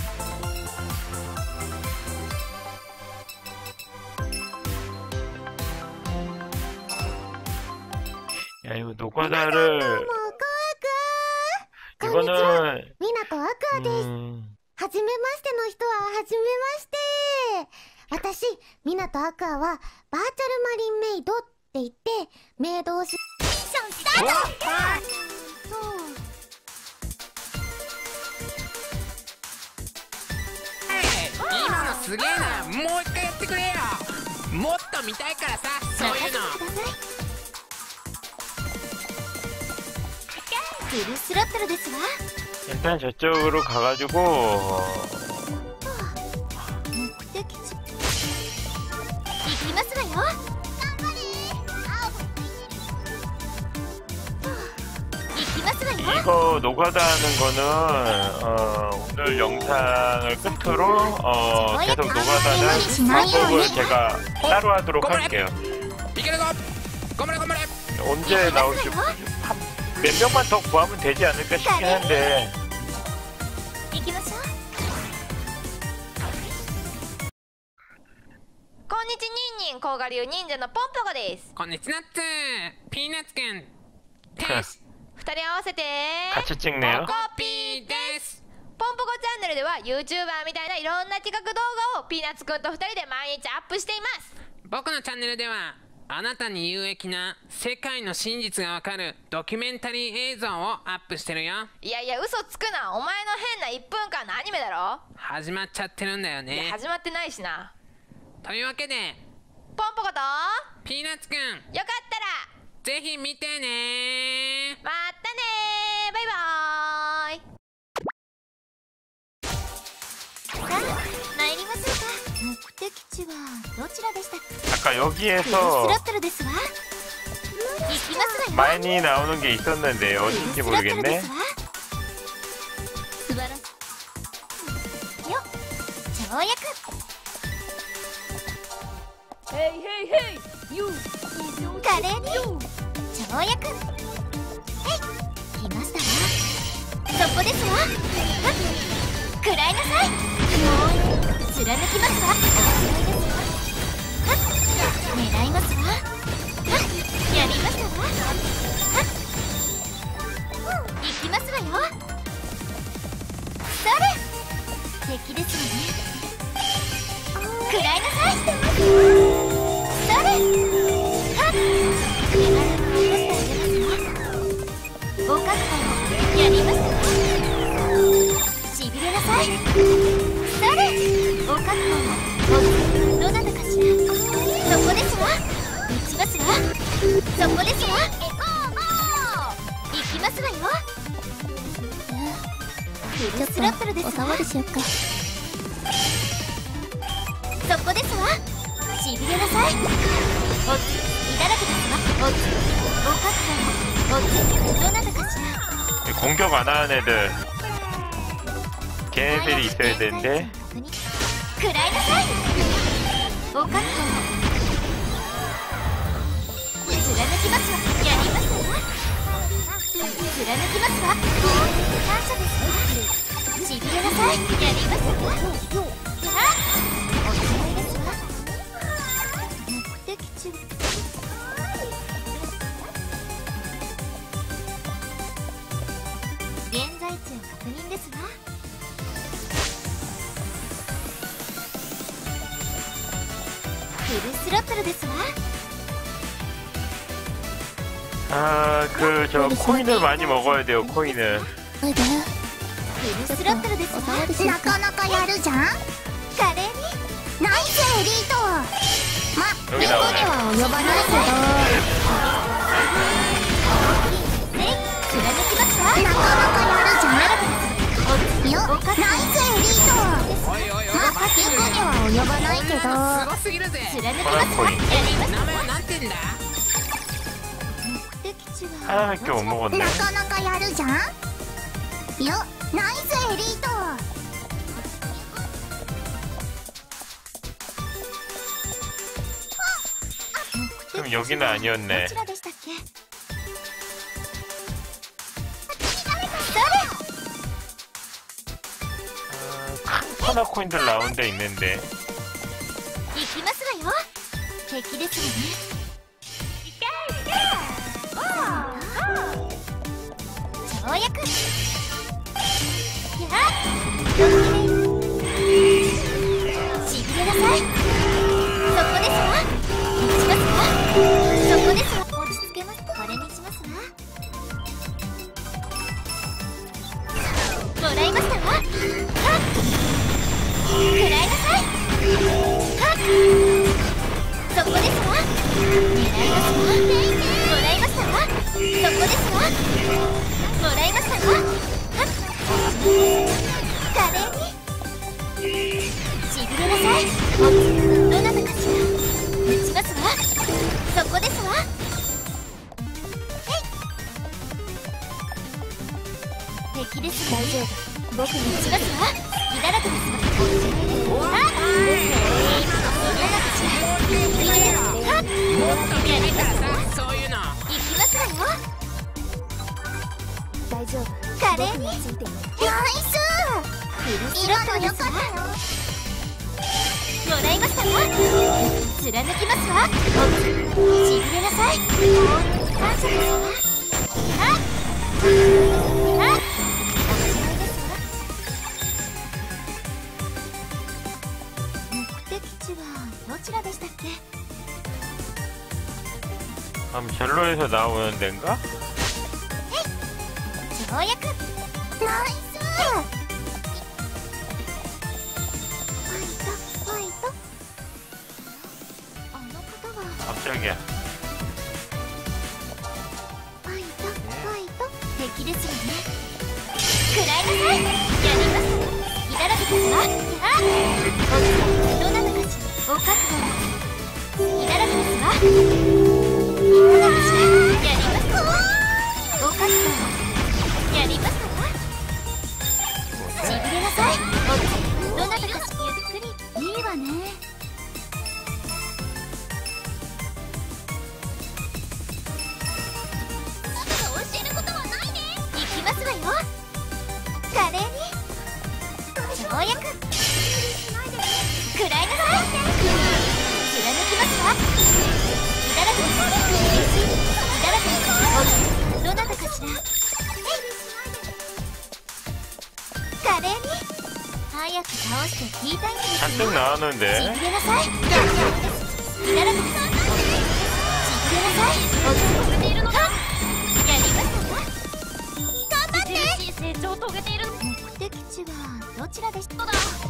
Speaker 1: 야 이거 노가다를
Speaker 2: もうコアくん。
Speaker 1: 이거는
Speaker 2: みなとアクアです。はじめましての人ははじめまして。私、みなとアクアはバーチャルマリンメイドって言ってメイドをしミッションスタート。そう。
Speaker 4: 今のすげえな。もう一回やってくれよ。もっと見たいからさ、そういうの。
Speaker 2: 任せてください。フルスロットルですわ。
Speaker 1: 일단 저쪽으로 가가지고
Speaker 2: 目的地。行きますわよ。頑張れ。行きますわよ。
Speaker 1: 이거 노가다 하는 거는 오늘 영상을 끝으로 계속 노가다는 방법을 제가 따로 하도록 할게요.
Speaker 4: いけるぞ。頑張れ頑張れ。
Speaker 1: 언제 나올지 몇 명만 더 구하면 되지 않을까 싶긴 한데
Speaker 2: 行きましょう。
Speaker 6: こんにちにんにん甲賀流忍者のポンポコです。
Speaker 4: こんにちはっつ。ピーナッツくん。てし。
Speaker 6: 二人合わせて
Speaker 1: 같이 찍네요.
Speaker 4: コピーです。
Speaker 6: ポンポコチャンネルでは YouTuber みたいないろんな企画動画をピーナッツくんと二人で毎日アップしています。
Speaker 4: 僕のチャンネルではあなたに有益な世界の真実がわかるドキュメンタリー映像をアップしてるよ。
Speaker 6: いやいや嘘つくな。お前の変な1分間のアニメだろ。
Speaker 4: 始まっちゃってるんだよ
Speaker 6: いや
Speaker 4: ね。
Speaker 6: 始まってないしな。
Speaker 4: というわけで
Speaker 6: ポンポコと
Speaker 4: ピーナッツくん
Speaker 6: よかったら
Speaker 4: ぜひ見てね。
Speaker 6: またねー。バイバーイ。
Speaker 2: さあ参りましょうか。目的地はどちらでしたっけ。
Speaker 1: 아까
Speaker 2: フルス
Speaker 1: 여기에서
Speaker 2: ロットルですわ。行きますわよ。
Speaker 1: 많이 나오는 게 있었는데 어딘지
Speaker 2: フルスロットルで
Speaker 1: 모르겠네.
Speaker 2: すわ。
Speaker 3: 素晴らしい。
Speaker 2: よっ跳躍。
Speaker 3: ヘイヘイヘイユー
Speaker 2: 華麗に跳躍。はい来ましたわ。そこですわ。はっ食らいなさい。貫きますわ。はっ狙いますわ。はっやりましたわ。はっ行きますわよ。それ敵ですわね。食らいなさい。それはっ手軽に落としてあげますわ。おかっぱやりましたわ。しびれなさい。それおかっぱどなたかしら。そこですわ。打ちますわ。そこですわ。行きますわよ。フルスロットルですわ。
Speaker 3: おさわりしよっか。
Speaker 2: そこですわ。しびれなさい。おついだらけですわ。おつおかっぱおつどなたかしら。
Speaker 1: 공격 안 하는 애들 걔네들이 있어야 되는데
Speaker 2: 食らいなさい。おかっぱ貫きますわ。やりましたわ。貫きますわ。感謝ですわ。しびれなさい。やりましたわ。あおつもりですわ。目的地現在地を確認ですわ。フルスロットルですわ。
Speaker 1: 아 그 저 코인을 많이 먹어야 돼요 코인을.
Speaker 3: おいで。
Speaker 2: フルスロットルですわ。
Speaker 3: おさわりしよっか。
Speaker 2: なかやるじゃん。華麗にナイスエリート。ま
Speaker 1: 여기 나오네.
Speaker 2: は及ばないけど
Speaker 4: すぎるぜ。
Speaker 2: 貫き
Speaker 1: パナ
Speaker 2: ますわ。
Speaker 1: コイン。
Speaker 2: やります。
Speaker 4: 名前はなんてんだ。
Speaker 2: 目的地は
Speaker 1: 아, 이렇게 못 먹었네.
Speaker 2: なかなかやるじゃん。よ、ナイスエリート。
Speaker 1: 그럼 여기는 아니었네.
Speaker 2: どちらでしたっけ？
Speaker 1: 파나 코인들 나온 데 있는데.
Speaker 2: 行きますわよ。敵ですわね。跳躍。やっ。しびれなさい。そこですわ。落ちますわ。そこですわ。落ち着けます。これにしますわ。もらいましたわ。はっ。食らいなさい。はっ。そこですわ。狙いますわ。もらいましたわ。そこですわ。もらいましたわ。はっ。華麗に。しびれなさい。どなたかしら。打ちますわ。そこですわ。敵です。大丈夫。僕に打ちますわ。いだらけですわ。あっ。やりますわ。
Speaker 4: そういうの。
Speaker 2: 行きますわよ。大丈夫。華麗に。ナイス。今のよかったよ。もらいましたわ。貫きますわ。しびれなさい。感謝ですわ。あっ。あっ。目的地はどちらでしたっけ？
Speaker 1: 그럼 젤로에서 나오는 데인가?
Speaker 2: 跳躍。ナイス。ファイトファイト。あの方は
Speaker 1: 갑자기야.
Speaker 2: ファイトファイト。敵ですよね。食らいなさい。やります。いだらけですわ。あっ。どなたかしお覚悟。いだらけですわ。いかがかしら。やります。お覚悟。やりますわ。しびれなさい。どなたかしゆっくり。いいわね。教えることはないね。行きますわよ。華麗に。跳躍。食らいなさい。貫きますわ。いだらけです。いだらけです。どなたかしら。華麗に。早く倒してティータイムですよ。
Speaker 1: 잔뜩 나왔는데.
Speaker 2: しびれなさい。いだらけです。しびれなさい。やりましたわ。頑張って。成長を遂げている。目的地はどちらでしたか？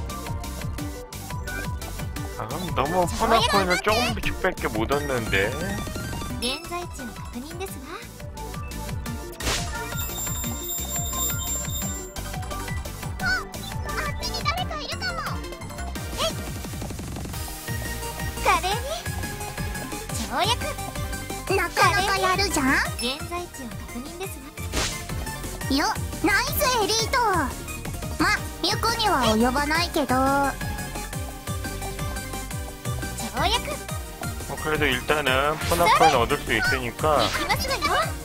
Speaker 1: 아, 그럼 너무 파나 코인을 조금씩밖에 못 얻는데.
Speaker 2: 現在地の確認ですわ。あっちに誰かいるかも。えい。華麗に。跳躍。なかなかやるじゃん。現在地を確認ですわ。よ、ナイスエリート。ま、ゆこには及ばないけど。跳躍。
Speaker 1: 뭐 그래도 일단은 파나 코인 얻을 수 있으니까.
Speaker 2: 行きますわよ。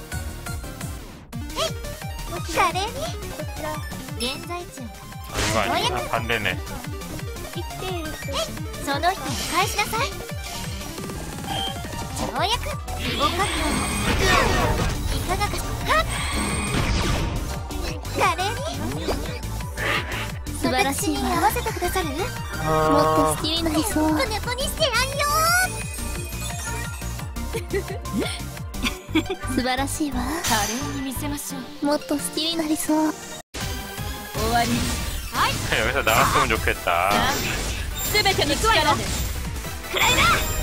Speaker 2: えい。華麗に。現在地を
Speaker 1: 아, 이거 아니구나. 반대네.
Speaker 2: その人を返しなさい。跳躍。お覚悟。いかがかしら。はっ。華麗に。素晴らしいわ。合わせてくださる？もっと
Speaker 1: 아,
Speaker 3: 好きになりそう。
Speaker 2: ポネポにしてやんよ。
Speaker 3: 素晴らしいわ。
Speaker 2: 華麗に見せましょう。
Speaker 3: もっと好きになりそう。
Speaker 2: 終わり。はい。
Speaker 1: 여기서 나왔으면 좋겠다.
Speaker 2: すべての力で。くらいな。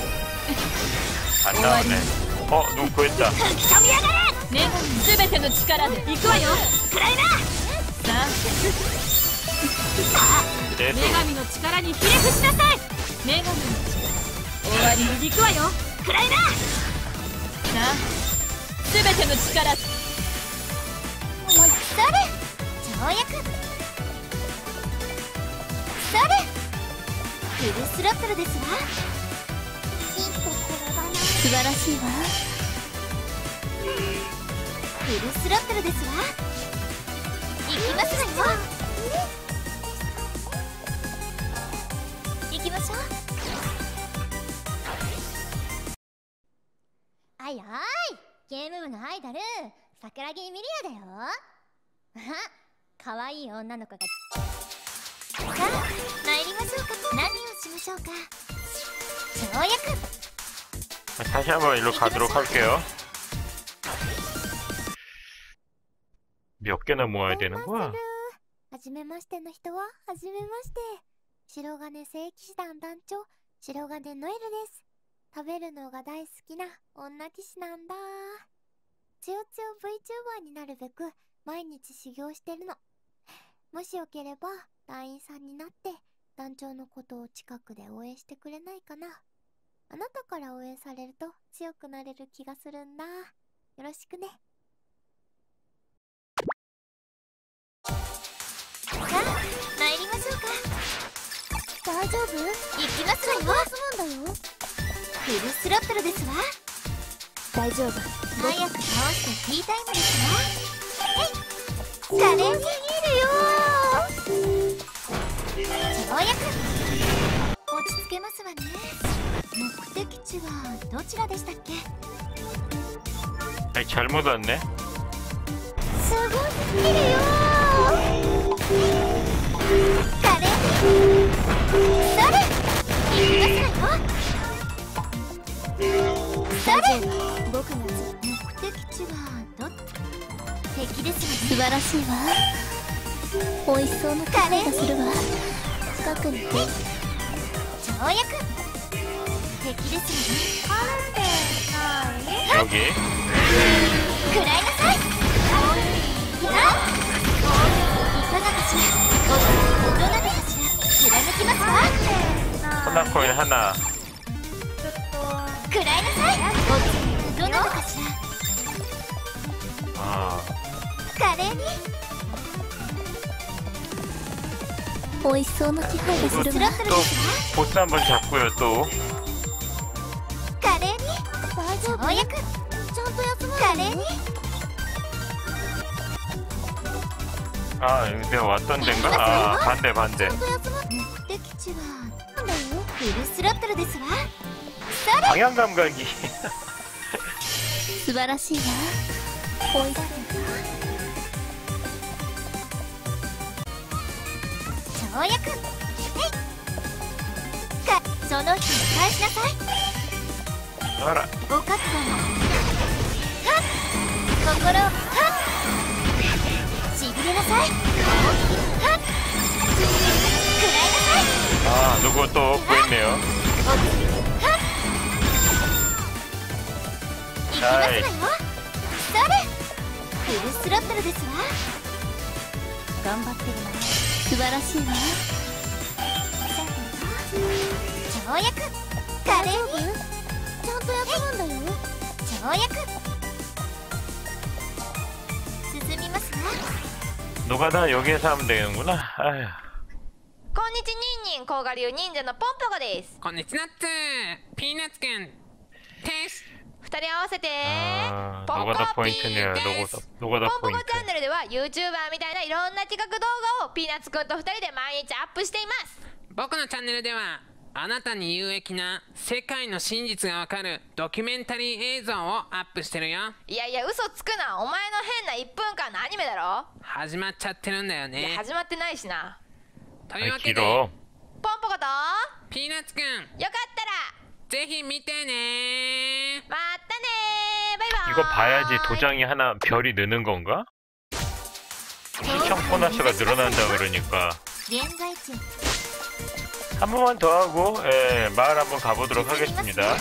Speaker 1: 안 나오네. 누구 구했다.
Speaker 2: 吹き飛びやがれ。ね、すべての力で行くわよ。くらいな。さあ、
Speaker 1: 계속
Speaker 2: 女神の力にひれ伏しなさい。女神の力。
Speaker 3: 終わりに行くわよ。くらいな。さあ、すべての力。
Speaker 2: 思いっそれ跳躍それフルスロットルですわ。一歩転ばない。
Speaker 3: 素晴らしいわ。
Speaker 2: フルスロットルですわ。行きますわよ。行きましょう。
Speaker 7: あいあい、ゲーム部のアイドル桜木ミリアだよ。あ、可愛い女の子が。
Speaker 2: さあ参りましょうか。何をしましょうか。跳躍
Speaker 1: 다시 한번 일로 가도록 할게요. 몇 개나 모아야 되는 거야?
Speaker 2: はじめましての人ははじめまして。白金聖騎士団団長白金ノエルです。食べるのが大好きな女騎士なんだ。つよつよ VTuber になるべく毎日修行してるの。もしよければ団員さんになって団長のことを近くで応援してくれないかな。あなたから応援されると強くなれる気がするんだ。よろしくね。さあ参りましょうか。大丈夫？行きますわよ。休むんだよ。フルスロットルですわ。大丈夫。早く倒してティータイムですわ。華麗すぎるよ。跳躍落ち着けますわね。目的地はどちらでしたっけ？
Speaker 1: 아니 잘못 왔네.
Speaker 2: すごすぎるよ。華麗にそれ行きますわよ。それ僕の目的地はどっち？敵ですわね。
Speaker 3: 素晴らしいわ。美味しそうな香りがするわ。近くに来て。
Speaker 2: 跳躍敵ですわね。あるんでない？
Speaker 1: 여기.
Speaker 2: 食らいなさい。いかがかしら。どなたかしら。貫きますわ。
Speaker 1: 하나코인 하나.
Speaker 2: 食らいなさい。どなたかしら。
Speaker 1: 아.
Speaker 2: 華麗に
Speaker 3: 美味しそうな気配がするわ。
Speaker 2: スロットル
Speaker 1: 또
Speaker 2: ですわ。
Speaker 1: 보스 한번 잡고요 또.
Speaker 2: 華麗に大丈夫？跳躍ちゃんと休む。華麗に
Speaker 1: 아 내가 왔던 데인가? 아 반대 반대.
Speaker 2: ちゃんと休む。目的地はなんだよ。フルスロットルですわ。それ
Speaker 1: 방향 감각이.
Speaker 3: 素晴らしいわ。美味し
Speaker 2: 跳躍へいかその人に返しなさい。
Speaker 1: 알아.
Speaker 2: ご覚悟のはっ心をはっしびれなさい。はっ食らいなさい。
Speaker 1: 아 누구 또 구했네요.
Speaker 2: はっ行きますわよ。それフルスロットルですわ。頑張ってるな。
Speaker 3: 素晴らしいわ。
Speaker 2: 跳躍華麗にちゃんと休むんだよ。跳躍進みますわ。
Speaker 1: 노가다 여기에서 하면 되는구나. 아휴.
Speaker 6: こんにちにんにん甲賀流忍者のポンポコです。
Speaker 4: こんにちはっつピーナッツくんです。
Speaker 6: 二人合わせて
Speaker 1: 아,
Speaker 6: ポコ
Speaker 1: 노가다
Speaker 6: ピ
Speaker 1: 포인트네요.
Speaker 6: ーです。
Speaker 1: 노가다
Speaker 6: ポンポコ
Speaker 1: 포인트.
Speaker 6: チャンネルでは YouTuber みたいないろんな企画動画をピーナッツくんと二人で毎日アップしています。
Speaker 4: 僕のチャンネルではあなたに有益な世界の真実がわかるドキュメンタリー映像をアップしてるよ。
Speaker 6: いやいや嘘つくな。お前の変な1分間のアニメだろ。
Speaker 4: 始まっちゃってるんだよ
Speaker 6: いや
Speaker 4: ね。
Speaker 6: 始まってないしな。
Speaker 4: というわ
Speaker 1: 아이
Speaker 4: けで
Speaker 1: 길어.
Speaker 6: ポンポコと
Speaker 4: ピーナッツくん
Speaker 6: よかったら
Speaker 4: ぜひ見てね。
Speaker 6: またねー。バイバーイ。
Speaker 1: 이거 봐야지 도장이 하나 별이 느는 건가? 시청 보너스가 늘어난다 그러니까
Speaker 2: 現在地
Speaker 1: 한 번만 더 하고 예, 마을 한번 가보도록 하겠습니다.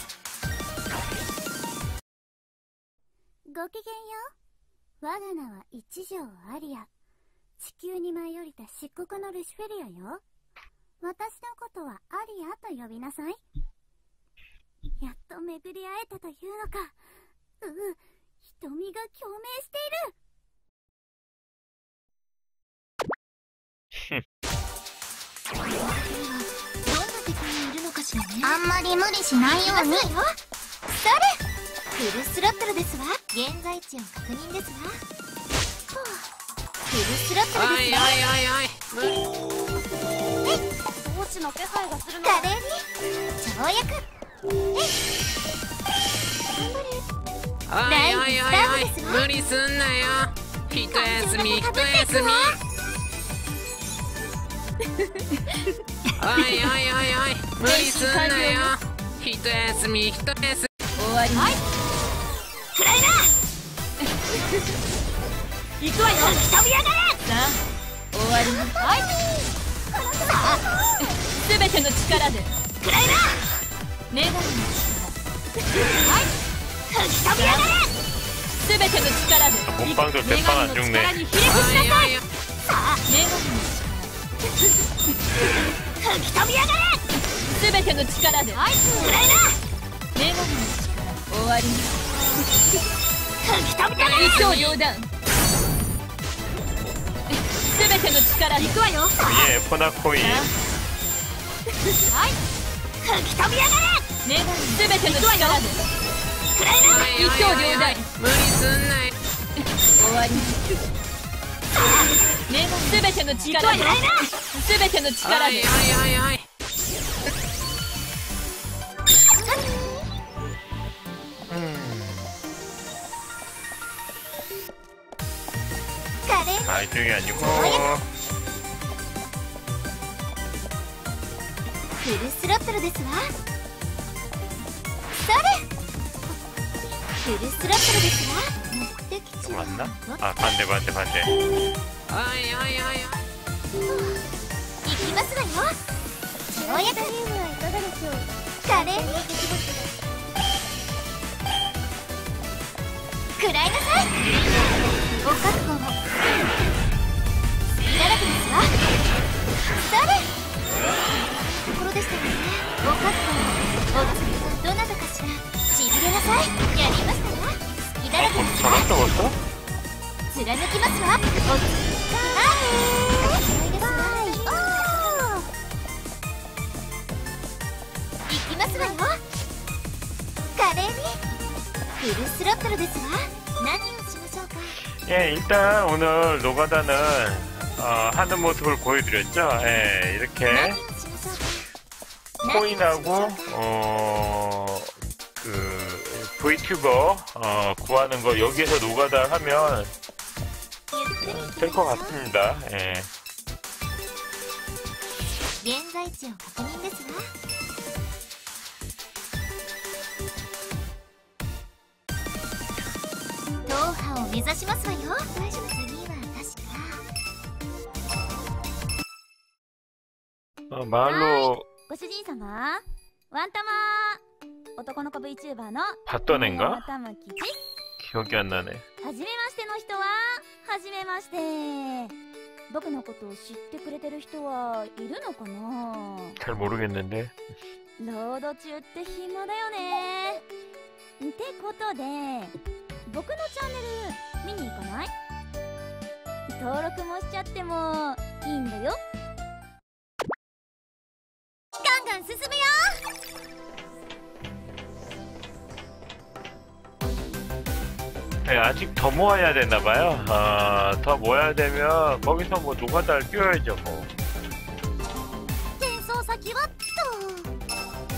Speaker 7: ごきげんよう。我が名は一条アリア。地球に舞い降りた漆黒のルシフェリアよ。私のことはアリアと呼びなさい。
Speaker 3: やっと巡り会えたというのか。瞳が共鳴している。
Speaker 2: どんな敵にいるのかしらね。あんまり無理しないように。それフルスロットルですわ。現在地を確認ですわ。フルスロットルですわ。
Speaker 3: 装置の気配がするの。
Speaker 2: 華麗に跳躍。
Speaker 4: 無理すんなよ。一休み一休み。無理すんなよ。一休み一休み。
Speaker 3: 終わり。はい。
Speaker 2: くらいな。
Speaker 3: 行くわよ。
Speaker 2: 飛び上がれ。
Speaker 3: さあ、終わり。はい。
Speaker 2: さあ、
Speaker 3: すべての力で。
Speaker 2: くらいな。
Speaker 3: 女神の力。
Speaker 2: はい。吹き飛び上がれ。
Speaker 3: すべての力で。
Speaker 1: 몸빵도 대빵 안 죽네.
Speaker 2: さあ、
Speaker 3: 女神の力。
Speaker 2: 吹き飛び上がれ。
Speaker 3: すべての力で。
Speaker 2: くらいな。
Speaker 3: 女神の力。終わり。
Speaker 2: 吹き飛び上がれ。
Speaker 3: 一刀両断。すべての力で。行くわよ。
Speaker 1: 예, 포나코인.
Speaker 2: はい。吹き飛び上がれ。
Speaker 3: 女神すべての力で。
Speaker 2: くらいな。
Speaker 3: 一刀両断。
Speaker 4: 無理すんなよ。
Speaker 3: 終わり。女神すべての力で。すべての力で。
Speaker 2: 華麗に
Speaker 1: 아, 이쪽이 아니고.
Speaker 2: フルスロットルですわ。それフルスロットルですわ。目的地は
Speaker 1: 맞나? 아, 반대.
Speaker 2: 行きますわよ。跳躍。はいかがでしょう。華麗に食らいなさい。お覚悟を。隙だらけですわ。それところでしたよね。お覚悟を。お次はどなたかしら。ちぎれなさい。やりましたわ。隙だらけですわ。
Speaker 1: 잡았어, 벌써?
Speaker 2: 貫きますわ。お次は行きますわよ。華麗にフルスロットルですわ。何をしましょうか。
Speaker 1: 예, 일단 오늘 노가다는 하는 모습을 보여드렸죠. 예, 이렇게
Speaker 2: 何をしましょうか。
Speaker 1: 코인하고 그 VTu버 구하는 거 여기에서 노가다 하면 될 것 같습니다. 예.
Speaker 2: 現在地を確認ですわ。踏破を目指しますわよ。大丈夫。次は確か
Speaker 1: 마을로
Speaker 3: ご主人様、ワンタマ男の子 VTuber の
Speaker 1: 봤던 앤가?
Speaker 3: 頭吉。
Speaker 1: 기억이 안 나네.
Speaker 3: はじめましての人ははじめまして。僕のことを知ってくれてる人はいるのかな。
Speaker 1: 잘 모르겠는데.
Speaker 3: ロード中って暇だよね。ってことで僕のチャンネル見に行かない？登録もしちゃってもいいんだよ。
Speaker 2: ガンガン進むよ。
Speaker 1: 네, 아직 더 모아야 되나봐요. 더 모아야 되면 거기서 뭐 노가다를 끼워야죠 뭐.
Speaker 2: 転送先はっと。
Speaker 7: コンコンキー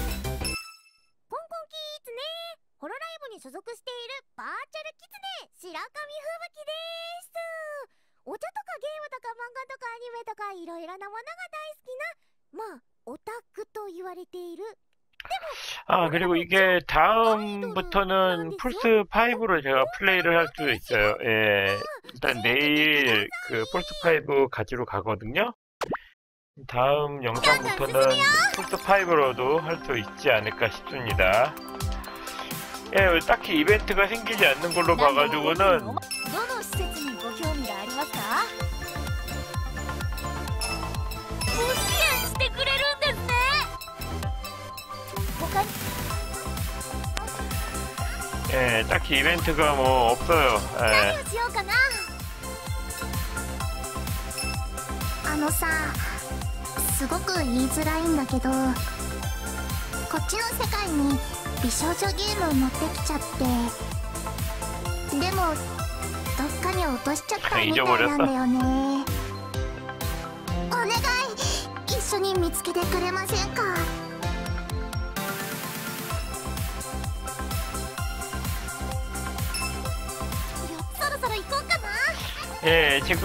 Speaker 7: ツね。ホロライブに所属しているバーチャルキツネ白神吹雪です。お茶とかゲームとか漫画とかアニメとかいろいろなものが大好きな、まあオタクと言われている。
Speaker 1: 아, 그리고 이게 다음부터는 플스5로 제가 플레이를 할 수 있어요. 예. 일단 내일 그 플스5 가지러 가거든요. 다음 영상부터는 플스5로도 할 수 있지 않을까 싶습니다. 예, 딱히 이벤트가 생기지 않는 걸로 봐가지고는
Speaker 3: どの施設にご興味がありますか？ご支援してくれるんですね。他に
Speaker 1: 예, 딱히 이벤트가 뭐 없어요. 예.
Speaker 7: 何をしようかな。あのさ、すごく言いづらいんだけど、こっちの世界に美少女ゲーム持ってきちゃって、でもどっかに落としちゃったみたいなんだよね。お願い、一緒に見つけてくれませんか。そろそろ行こうかな。
Speaker 1: 예, 지금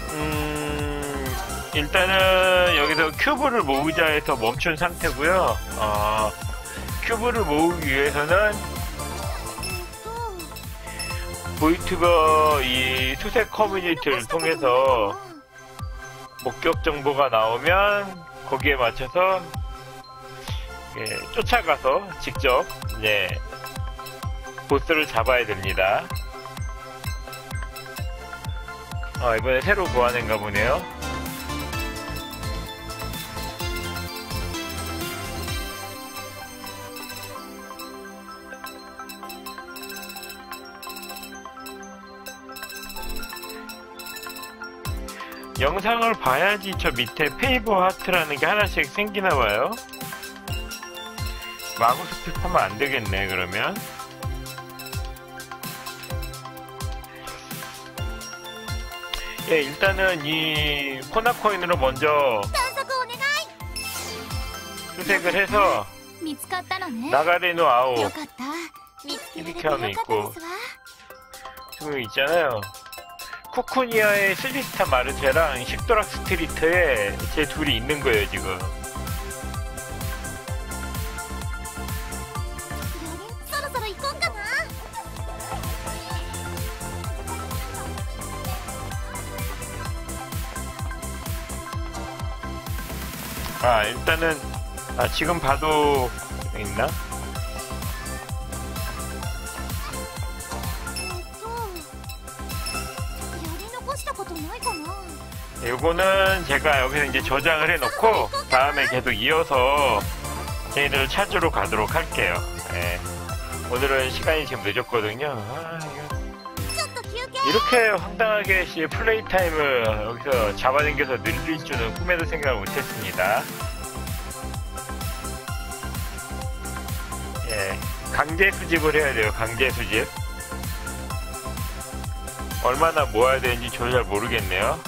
Speaker 1: 일단은 여기서 큐브를 모으자 해서 멈춘 상태고요. 큐브를 모으기 위해서는 보이투버 이 수색 커뮤니티를 통해서 목격 정보가 나오면 거기에 맞춰서 예, 쫓아가서 직접 예, 보스를 잡아야 됩니다. 이번에 새로 구하는가 보네요. 영상을 봐야지 저 밑에 페이버 하트라는 게 하나씩 생기나봐요. 마구 스킵하면 안 되겠네, 그러면. 예, 일단은 이 코나코인으로 먼저
Speaker 7: 探索お願い。
Speaker 1: 수색을 해서
Speaker 3: 見つかったのね。
Speaker 1: 나가레노 아오
Speaker 3: よかった。見つけられて
Speaker 1: 이렇게
Speaker 3: よ
Speaker 1: 하면
Speaker 3: かったで
Speaker 1: 있고
Speaker 3: すわ。
Speaker 1: 지금 있잖아요. 쿠쿠니아의 슬리스타 마르체랑 식도락 스트리트에 제 둘이 있는 거예요, 지금.
Speaker 7: そろそろ行こうかな。
Speaker 1: 일단은 지금 봐도 있나?
Speaker 7: やり残したことないかな。
Speaker 1: 요거는 제가 여기서 이제 저장을 해놓고 다음에 계속 이어서 저희들을 찾으러 가도록 할게요. 예. 오늘은 시간이 지금 늦었거든요. 이거
Speaker 7: ちょっと休憩。
Speaker 1: 이렇게 황당하게 플레이 타임을 여기서 잡아당겨서 늘릴 줄은 꿈에도 생각을 못했습니다. 예, 강제 수집을 해야 돼요. 강제 수집. 얼마나 모아야 되는지 저도 잘 모르겠네요.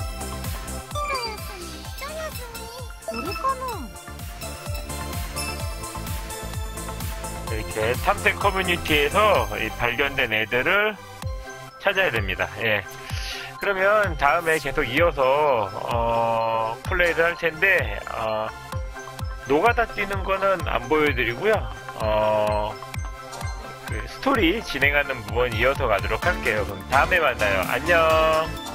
Speaker 7: 一休み。これかな。
Speaker 1: 이렇게 탐색 커뮤니티에서 이 발견된 애들을 찾아야 됩니다. 예. 그러면 다음에 계속 이어서 플레이를 할 텐데 노가다 뛰는 거는 안 보여드리고요. 그 스토리 진행하는 부분 이어서 가도록 할게요. 그럼 다음에 만나요. 안녕.